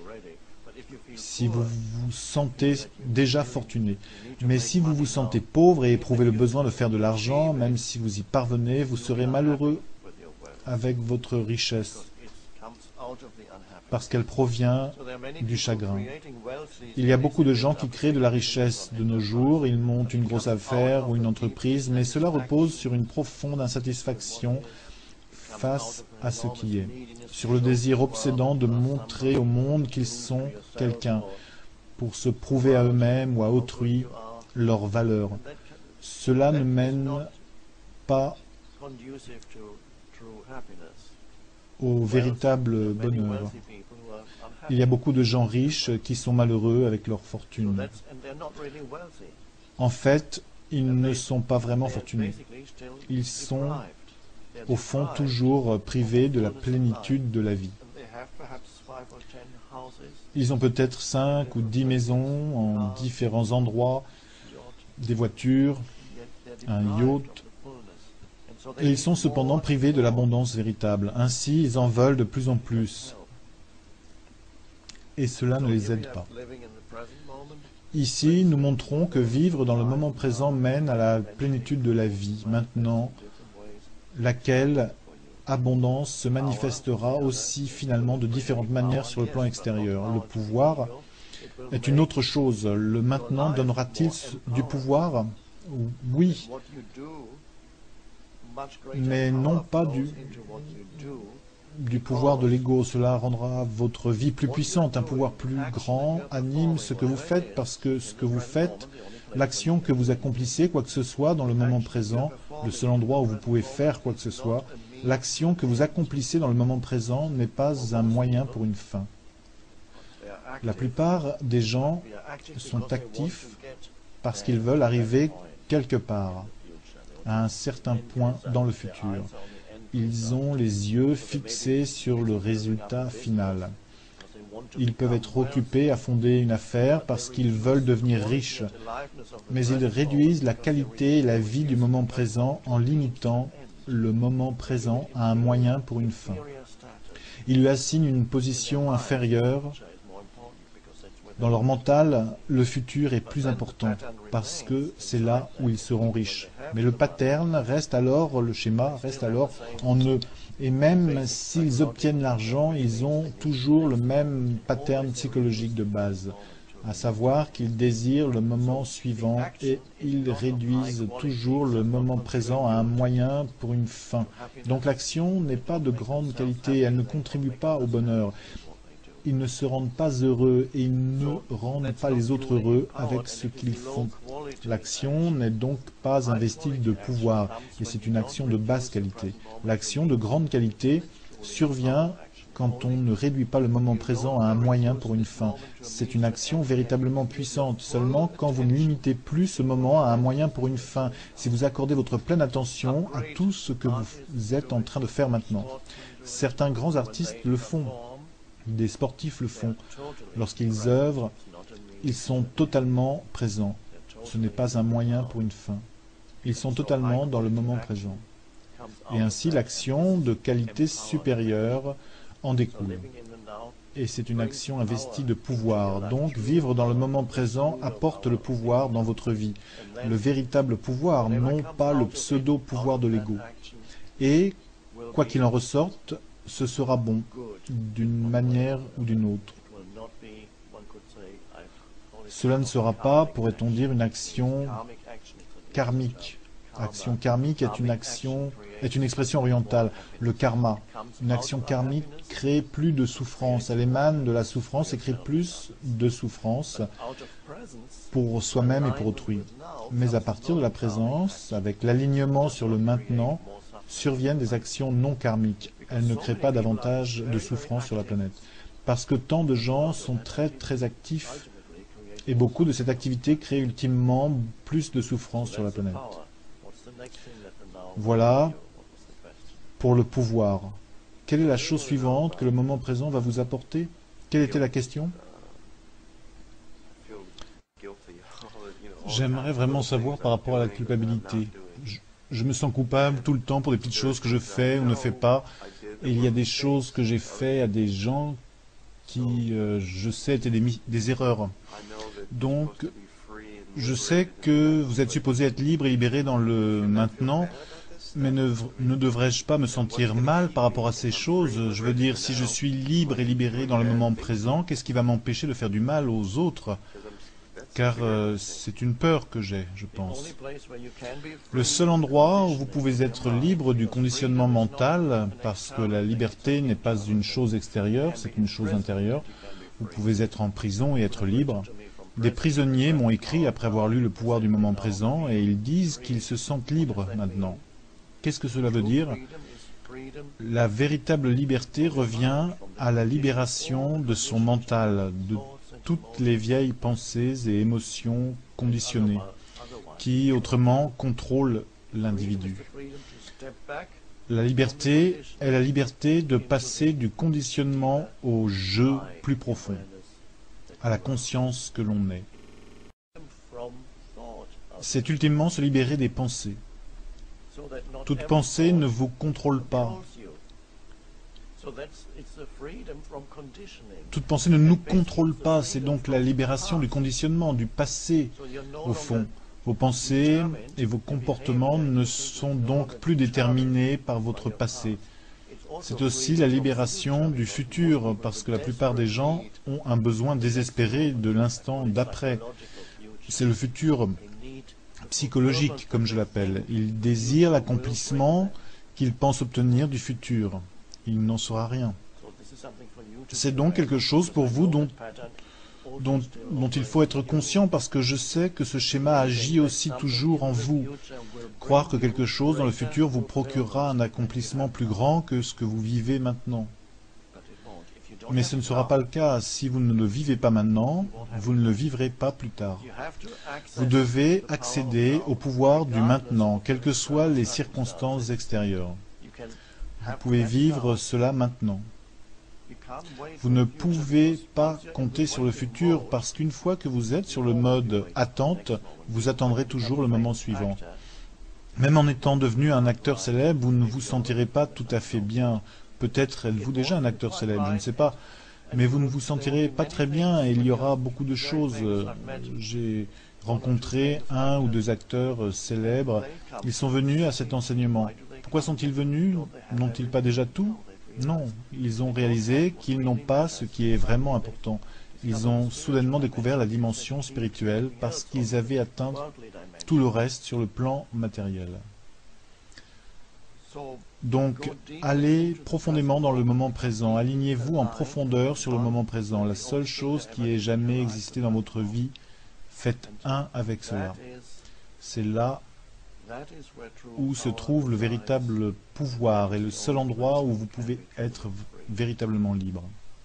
Speaker 1: Si vous vous sentez déjà fortuné. Mais si vous vous sentez pauvre et éprouvez le besoin de faire de l'argent, même si vous y parvenez, vous serez malheureux avec votre richesse, parce qu'elle provient du chagrin. Il y a beaucoup de gens qui créent de la richesse de nos jours, ils montent une grosse affaire ou une entreprise, mais cela repose sur une profonde insatisfaction face à ce qui est, sur le désir obsédant de montrer au monde qu'ils sont quelqu'un, pour se prouver à eux-mêmes ou à autrui leur valeur. Cela ne mène pas au véritable bonheur. Il y a beaucoup de gens riches qui sont malheureux avec leur fortune. En fait, ils ne sont pas vraiment fortunés. Ils sont, au fond, toujours privés de la plénitude de la vie. Ils ont peut-être cinq ou dix maisons en différents endroits, des voitures, un yacht, et ils sont cependant privés de l'abondance véritable. Ainsi, ils en veulent de plus en plus. Et cela ne les aide pas. Ici, nous montrons que vivre dans le moment présent mène à la plénitude de la vie, maintenant, laquelle abondance se manifestera aussi finalement de différentes manières sur le plan extérieur. Le pouvoir est une autre chose. Le maintenant donnera-t-il du pouvoir? Oui, mais non pas du, du pouvoir de l'ego. Cela rendra votre vie plus puissante. Un pouvoir plus grand anime ce que vous faites, parce que ce que vous faites, l'action que vous accomplissez, quoi que ce soit, dans le moment présent, le seul endroit où vous pouvez faire quoi que ce soit, l'action que vous accomplissez dans le moment présent n'est pas un moyen pour une fin. La plupart des gens sont actifs parce qu'ils veulent arriver quelque part, à un certain point dans le futur. Ils ont les yeux fixés sur le résultat final. Ils peuvent être occupés à fonder une affaire parce qu'ils veulent devenir riches, mais ils réduisent la qualité et la vie du moment présent en limitant le moment présent à un moyen pour une fin. Ils lui assignent une position inférieure. Dans leur mental, le futur est plus important parce que c'est là où ils seront riches. Mais le pattern reste alors, le schéma reste alors en eux. Et même s'ils obtiennent l'argent, ils ont toujours le même pattern psychologique de base, à savoir qu'ils désirent le moment suivant et ils réduisent toujours le moment présent à un moyen pour une fin. Donc l'action n'est pas de grande qualité, elle ne contribue pas au bonheur. Ils ne se rendent pas heureux et ils ne rendent pas les autres heureux avec ce qu'ils font. L'action n'est donc pas un vestige de pouvoir et c'est une action de basse qualité. L'action de grande qualité survient quand on ne réduit pas le moment présent à un moyen pour une fin. C'est une action véritablement puissante, seulement quand vous ne limitez plus ce moment à un moyen pour une fin, si vous accordez votre pleine attention à tout ce que vous êtes en train de faire maintenant. Certains grands artistes le font. Des sportifs le font. Lorsqu'ils œuvrent, ils sont totalement présents. Ce n'est pas un moyen pour une fin. Ils sont totalement dans le moment présent. Et ainsi, l'action de qualité supérieure en découle. Et c'est une action investie de pouvoir. Donc, vivre dans le moment présent apporte le pouvoir dans votre vie. Le véritable pouvoir, non pas le pseudo-pouvoir de l'ego. Et, quoi qu'il en ressorte, ce sera bon, d'une manière ou d'une autre. Cela ne sera pas, pourrait-on dire, une action karmique. Action karmique est une action, est une expression orientale, le karma. Une action karmique crée plus de souffrance, elle émane de la souffrance et crée plus de souffrance pour soi-même et pour autrui. Mais à partir de la présence, avec l'alignement sur le maintenant, surviennent des actions non karmiques. Elles ne créent pas davantage de souffrance sur la planète. Parce que tant de gens sont très très actifs et beaucoup de cette activité crée ultimement plus de souffrance sur la planète. Voilà pour le pouvoir. Quelle est la chose suivante que le moment présent va vous apporter? Quelle était la question? J'aimerais vraiment savoir par rapport à la culpabilité. Je, je me sens coupable tout le temps pour des petites choses que je fais ou ne fais pas. Et il y a des choses que j'ai fait à des gens qui, euh, je sais, étaient des, des erreurs. Donc, je sais que vous êtes supposé être libre et libéré dans le maintenant, mais ne, ne devrais-je pas me sentir mal par rapport à ces choses? Je veux dire, si je suis libre et libéré dans le moment présent, qu'est-ce qui va m'empêcher de faire du mal aux autres? Car euh, c'est une peur que j'ai, je pense. Le seul endroit où vous pouvez être libre du conditionnement mental, parce que la liberté n'est pas une chose extérieure, c'est une chose intérieure, vous pouvez être en prison et être libre. Des prisonniers m'ont écrit après avoir lu Le pouvoir du moment présent et ils disent qu'ils se sentent libres maintenant. Qu'est-ce que cela veut dire? La véritable liberté revient à la libération de son mental, de toutes les vieilles pensées et émotions conditionnées, qui, autrement, contrôlent l'individu. La liberté est la liberté de passer du conditionnement au jeu plus profond, à la conscience que l'on est. C'est ultimement se libérer des pensées. Toute pensée ne vous contrôle pas. Toute pensée ne nous contrôle pas, c'est donc la libération du conditionnement, du passé, au fond. Vos pensées et vos comportements ne sont donc plus déterminés par votre passé. C'est aussi la libération du futur, parce que la plupart des gens ont un besoin désespéré de l'instant d'après. C'est le futur psychologique, comme je l'appelle. Ils désirent l'accomplissement qu'ils pensent obtenir du futur. Il n'en sera rien. C'est donc quelque chose pour vous dont, dont, dont il faut être conscient, parce que je sais que ce schéma agit aussi toujours en vous. Croire que quelque chose dans le futur vous procurera un accomplissement plus grand que ce que vous vivez maintenant. Mais ce ne sera pas le cas. Si vous ne le vivez pas maintenant, vous ne le vivrez pas plus tard. Vous devez accéder au pouvoir du maintenant, quelles que soient les circonstances extérieures. Vous pouvez vivre cela maintenant. Vous ne pouvez pas compter sur le futur, parce qu'une fois que vous êtes sur le mode attente, vous attendrez toujours le moment suivant. Même en étant devenu un acteur célèbre, vous ne vous sentirez pas tout à fait bien. Peut-être êtes-vous déjà un acteur célèbre, je ne sais pas. Mais vous ne vous sentirez pas très bien et il y aura beaucoup de choses. J'ai rencontré un ou deux acteurs célèbres. Ils sont venus à cet enseignement. Pourquoi sont-ils venus? N'ont-ils pas déjà tout? Non. Ils ont réalisé qu'ils n'ont pas ce qui est vraiment important. Ils ont soudainement découvert la dimension spirituelle parce qu'ils avaient atteint tout le reste sur le plan matériel. Donc, allez profondément dans le moment présent. Alignez-vous en profondeur sur le moment présent. La seule chose qui ait jamais existé dans votre vie, faites un avec cela. C'est là où se trouve le véritable pouvoir et le seul endroit où vous pouvez être véritablement libre.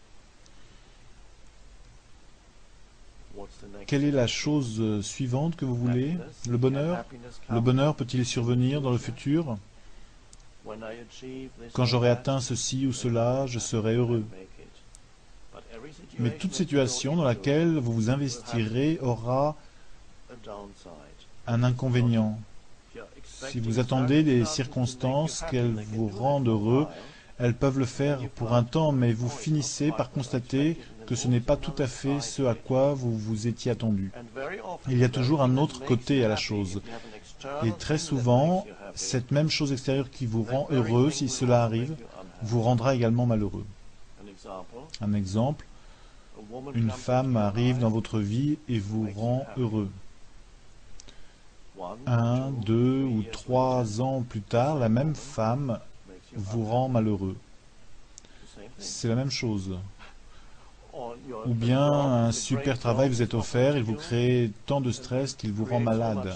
Speaker 1: Quelle est la chose suivante que vous voulez? Le bonheur? Le bonheur peut-il survenir dans le futur? Quand j'aurai atteint ceci ou cela, je serai heureux. Mais toute situation dans laquelle vous vous investirez aura un inconvénient. Si vous attendez des circonstances qu'elles vous rendent heureux, elles peuvent le faire pour un temps, mais vous finissez par constater que ce n'est pas tout à fait ce à quoi vous vous étiez attendu. Il y a toujours un autre côté à la chose. Et très souvent, cette même chose extérieure qui vous rend heureux, si cela arrive, vous rendra également malheureux. Un exemple, une femme arrive dans votre vie et vous rend heureux. Un, deux ou trois ans plus tard, la même femme vous rend malheureux. C'est la même chose. Ou bien un super travail vous est offert, il vous crée tant de stress qu'il vous rend malade.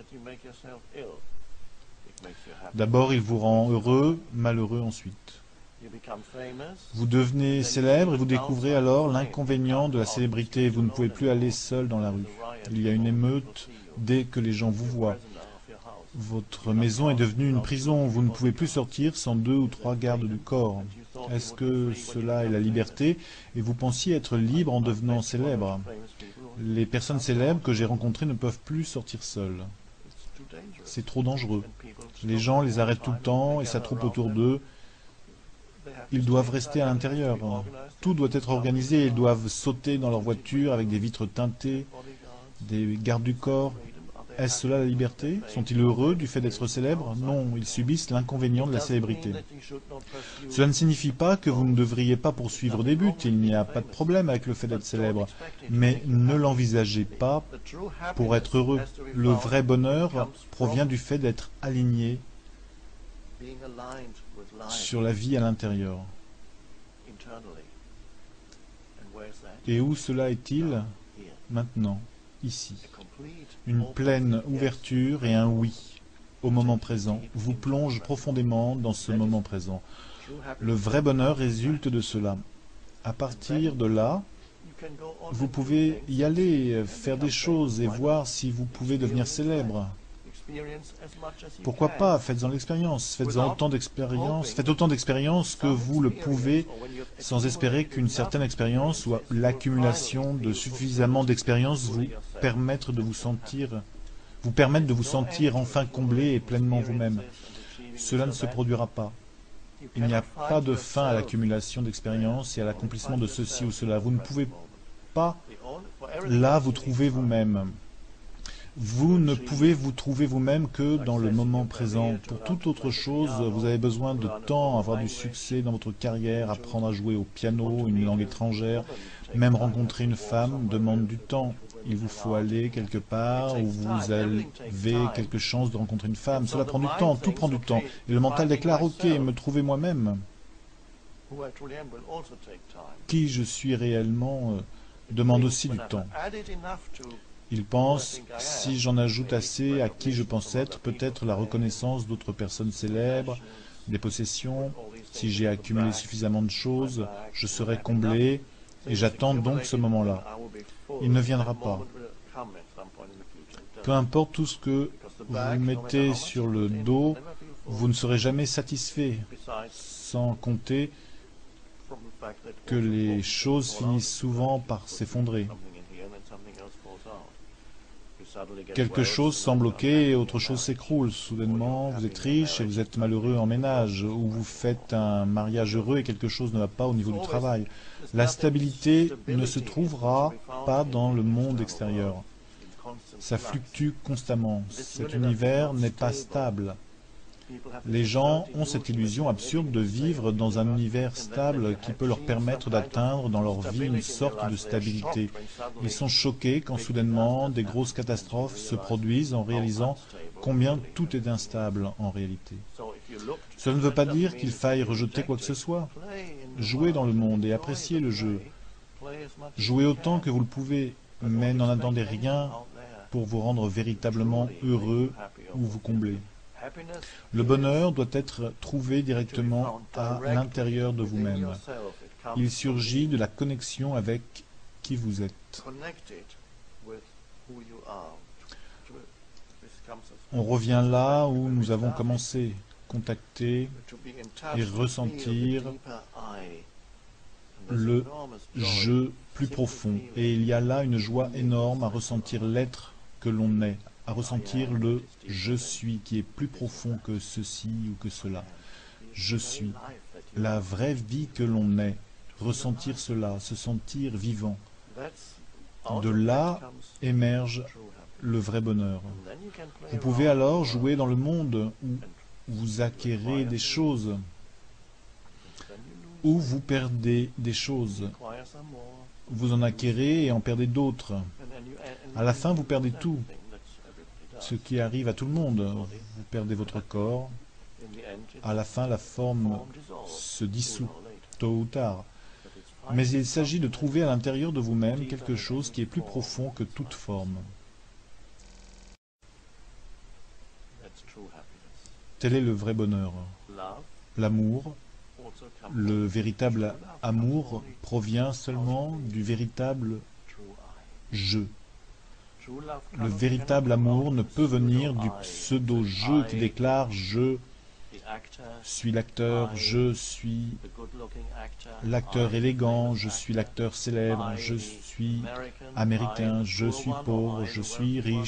Speaker 1: D'abord, il vous rend heureux, malheureux ensuite. Vous devenez célèbre et vous découvrez alors l'inconvénient de la célébrité. Vous ne pouvez plus aller seul dans la rue. Il y a une émeute dès que les gens vous voient. Votre maison est devenue une prison. Vous ne pouvez plus sortir sans deux ou trois gardes du corps. Est-ce que cela est la liberté? Et vous pensiez être libre en devenant célèbre. Les personnes célèbres que j'ai rencontrées ne peuvent plus sortir seules. C'est trop dangereux. Les gens les arrêtent tout le temps et s'attroupent autour d'eux. Ils doivent rester à l'intérieur. Tout doit être organisé. Ils doivent sauter dans leur voiture avec des vitres teintées, des gardes du corps. Est-ce cela la liberté? Sont-ils heureux du fait d'être célèbres? Non, ils subissent l'inconvénient de la célébrité. Cela ne signifie pas que vous ne devriez pas poursuivre des buts. Il n'y a pas de problème avec le fait d'être célèbre. Mais ne l'envisagez pas pour être heureux. Le vrai bonheur provient du fait d'être aligné sur la vie à l'intérieur. Et où cela est-il? Maintenant, ici. Une pleine ouverture et un oui au moment présent vous plonge profondément dans ce moment présent. Le vrai bonheur résulte de cela. À partir de là, vous pouvez y aller, faire des choses et voir si vous pouvez devenir célèbre. Pourquoi pas? Faites-en l'expérience. Faites-en autant d'expériences. Faites autant d'expériences que vous le pouvez, sans espérer qu'une certaine expérience ou l'accumulation de suffisamment d'expériences vous permettre de vous sentir, vous permettre de vous sentir enfin comblé et pleinement vous-même. Cela ne se produira pas. Il n'y a pas de fin à l'accumulation d'expériences et à l'accomplissement de ceci ou cela. Vous ne pouvez pas, là, vous trouver vous-même. Vous ne pouvez vous trouver vous-même que dans le moment présent. Pour toute autre chose, vous avez besoin de temps, avoir du succès dans votre carrière, apprendre à jouer au piano, une langue étrangère, même rencontrer une femme demande du temps. Il vous faut aller quelque part où vous avez quelque chance de rencontrer une femme. Cela prend du temps, tout prend du temps. Et le mental déclare, ok, me trouver moi-même. Qui je suis réellement euh, demande aussi du temps. Il pense, si j'en ajoute assez à qui je pense être, peut-être la reconnaissance d'autres personnes célèbres, des possessions, si j'ai accumulé suffisamment de choses, je serai comblé, et j'attends donc ce moment-là. Il ne viendra pas. Peu importe tout ce que vous mettez sur le dos, vous ne serez jamais satisfait, sans compter que les choses finissent souvent par s'effondrer. Quelque chose semble ok et autre chose s'écroule. Soudainement, vous êtes riche et vous êtes malheureux en ménage, ou vous faites un mariage heureux et quelque chose ne va pas au niveau du travail. La stabilité ne se trouvera pas dans le monde extérieur. Ça fluctue constamment. Cet univers n'est pas stable. Les gens ont cette illusion absurde de vivre dans un univers stable qui peut leur permettre d'atteindre dans leur vie une sorte de stabilité. Ils sont choqués quand soudainement des grosses catastrophes se produisent en réalisant combien tout est instable en réalité. Cela ne veut pas dire qu'il faille rejeter quoi que ce soit. Jouez dans le monde et appréciez le jeu. Jouez autant que vous le pouvez, mais n'en attendez rien pour vous rendre véritablement heureux ou vous combler. Le bonheur doit être trouvé directement à l'intérieur de vous-même. Il surgit de la connexion avec qui vous êtes. On revient là où nous avons commencé, contacter et ressentir le je plus profond. Et il y a là une joie énorme à ressentir l'être que l'on est, à ressentir le « je suis » qui est plus profond que ceci ou que cela. Je suis. La vraie vie que l'on est. Ressentir cela, se sentir vivant. De là émerge le vrai bonheur. Vous pouvez alors jouer dans le monde où vous acquérez des choses, où vous perdez des choses. Vous en acquérez et en perdez d'autres. À la fin, vous perdez tout. Ce qui arrive à tout le monde. Vous perdez votre corps. À la fin, la forme se dissout, tôt ou tard. Mais il s'agit de trouver à l'intérieur de vous-même quelque chose qui est plus profond que toute forme. Tel est le vrai bonheur. L'amour, le véritable amour, provient seulement du véritable « je ». Le véritable amour ne peut venir du pseudo-je qui déclare « je suis l'acteur, je suis l'acteur élégant, je suis l'acteur célèbre, je suis américain, je suis pauvre, je suis riche ».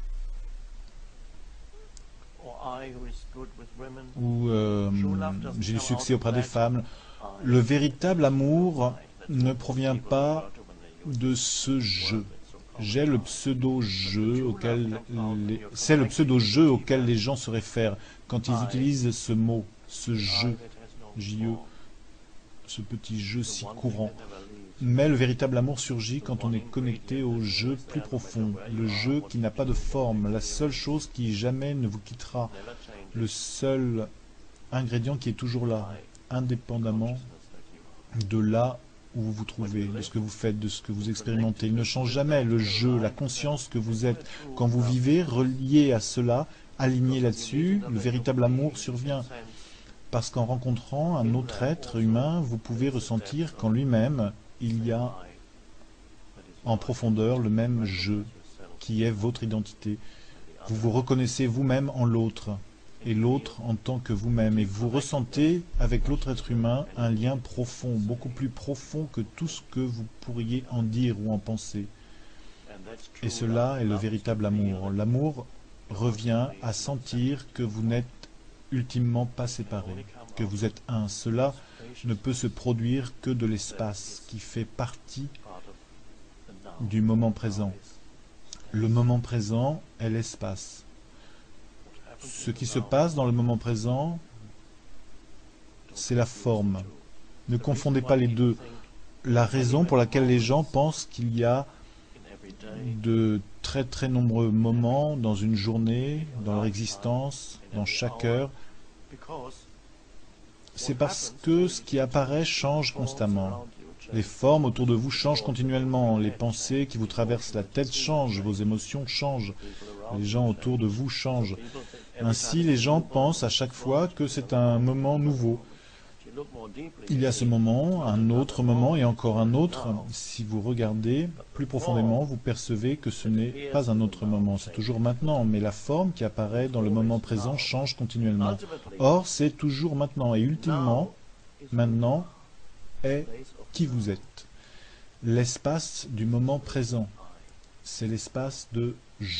Speaker 1: Ou euh, j'ai du succès auprès des femmes. Le véritable amour ne provient pas de ce « je ». J'ai le pseudo-je auquel les... c'est le pseudo-je auquel les gens se réfèrent quand ils utilisent ce mot, ce « je », J E, ce petit « je » si courant. Mais le véritable amour surgit quand on est connecté au « je » plus profond, le « je » qui n'a pas de forme, la seule chose qui jamais ne vous quittera, le seul ingrédient qui est toujours là, indépendamment de là où vous vous trouvez, de ce que vous faites, de ce que vous expérimentez. Il ne change jamais, le jeu, la conscience que vous êtes. Quand vous vivez relié à cela, aligné là-dessus, le véritable amour survient. Parce qu'en rencontrant un autre être humain, vous pouvez ressentir qu'en lui-même, il y a en profondeur le même jeu, qui est votre identité. Vous vous reconnaissez vous-même en l'autre, et l'autre en tant que vous-même, et vous ressentez avec l'autre être humain un lien profond, beaucoup plus profond que tout ce que vous pourriez en dire ou en penser. Et cela est le véritable amour. L'amour revient à sentir que vous n'êtes ultimement pas séparés. que vous êtes un. Cela ne peut se produire que de l'espace qui fait partie du moment présent. Le moment présent est l'espace. Ce qui se passe dans le moment présent, c'est la forme. Ne confondez pas les deux. La raison pour laquelle les gens pensent qu'il y a de très très nombreux moments dans une journée, dans leur existence, dans chaque heure, c'est parce que ce qui apparaît change constamment. Les formes autour de vous changent continuellement, les pensées qui vous traversent la tête changent, vos émotions changent, les gens autour de vous changent. Ainsi, les gens pensent à chaque fois que c'est un moment nouveau. Il y a ce moment, un autre moment et encore un autre. Si vous regardez plus profondément, vous percevez que ce n'est pas un autre moment, c'est toujours maintenant, mais la forme qui apparaît dans le moment présent change continuellement. Or, c'est toujours maintenant, et ultimement, maintenant est qui vous êtes. L'espace du moment présent, c'est l'espace de « je ».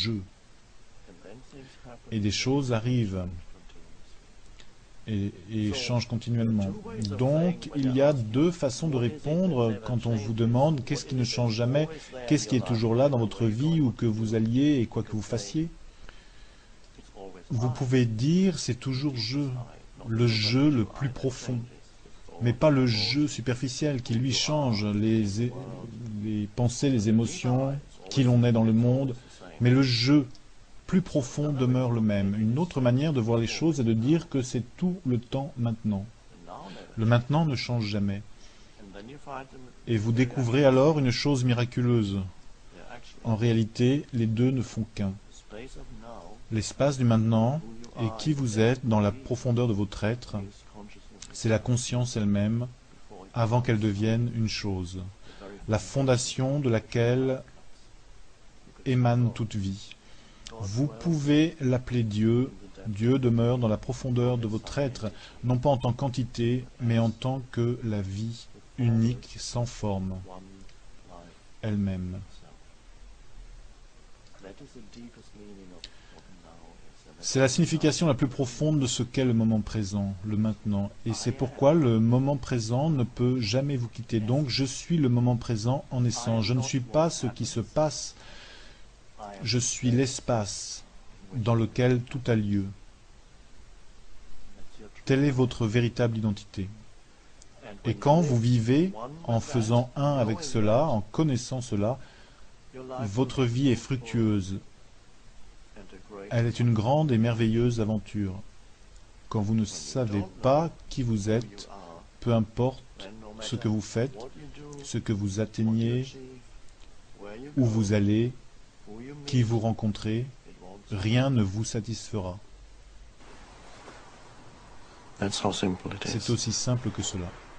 Speaker 1: Et des choses arrivent et, et changent continuellement. Donc, il y a deux façons de répondre quand on vous demande qu'est-ce qui ne change jamais, qu'est-ce qui est toujours là dans votre vie, où que vous alliez et quoi que vous fassiez. Vous pouvez dire c'est toujours « je », le « je » le plus profond, mais pas le « je » superficiel qui lui change les, les pensées, les émotions, qui l'on est dans le monde, mais le « je » plus profond demeure le même. Une autre manière de voir les choses est de dire que c'est tout le temps maintenant. Le maintenant ne change jamais. Et vous découvrez alors une chose miraculeuse. En réalité, les deux ne font qu'un. L'espace du maintenant et qui vous êtes dans la profondeur de votre être, c'est la conscience elle-même avant qu'elle devienne une chose, la fondation de laquelle émane toute vie. Vous pouvez l'appeler Dieu. Dieu demeure dans la profondeur de votre être, non pas en tant qu'entité, mais en tant que la vie unique, sans forme, elle-même. C'est la signification la plus profonde de ce qu'est le moment présent, le maintenant. Et c'est pourquoi le moment présent ne peut jamais vous quitter. Donc, je suis le moment présent en essence. Je ne suis pas ce qui se passe. Je suis l'espace dans lequel tout a lieu. Telle est votre véritable identité. Et quand vous vivez en faisant un avec cela, en connaissant cela, votre vie est fructueuse. Elle est une grande et merveilleuse aventure. Quand vous ne savez pas qui vous êtes, peu importe ce que vous faites, ce que vous atteignez, où vous allez, qui vous rencontrez, rien ne vous satisfera. C'est aussi simple que cela.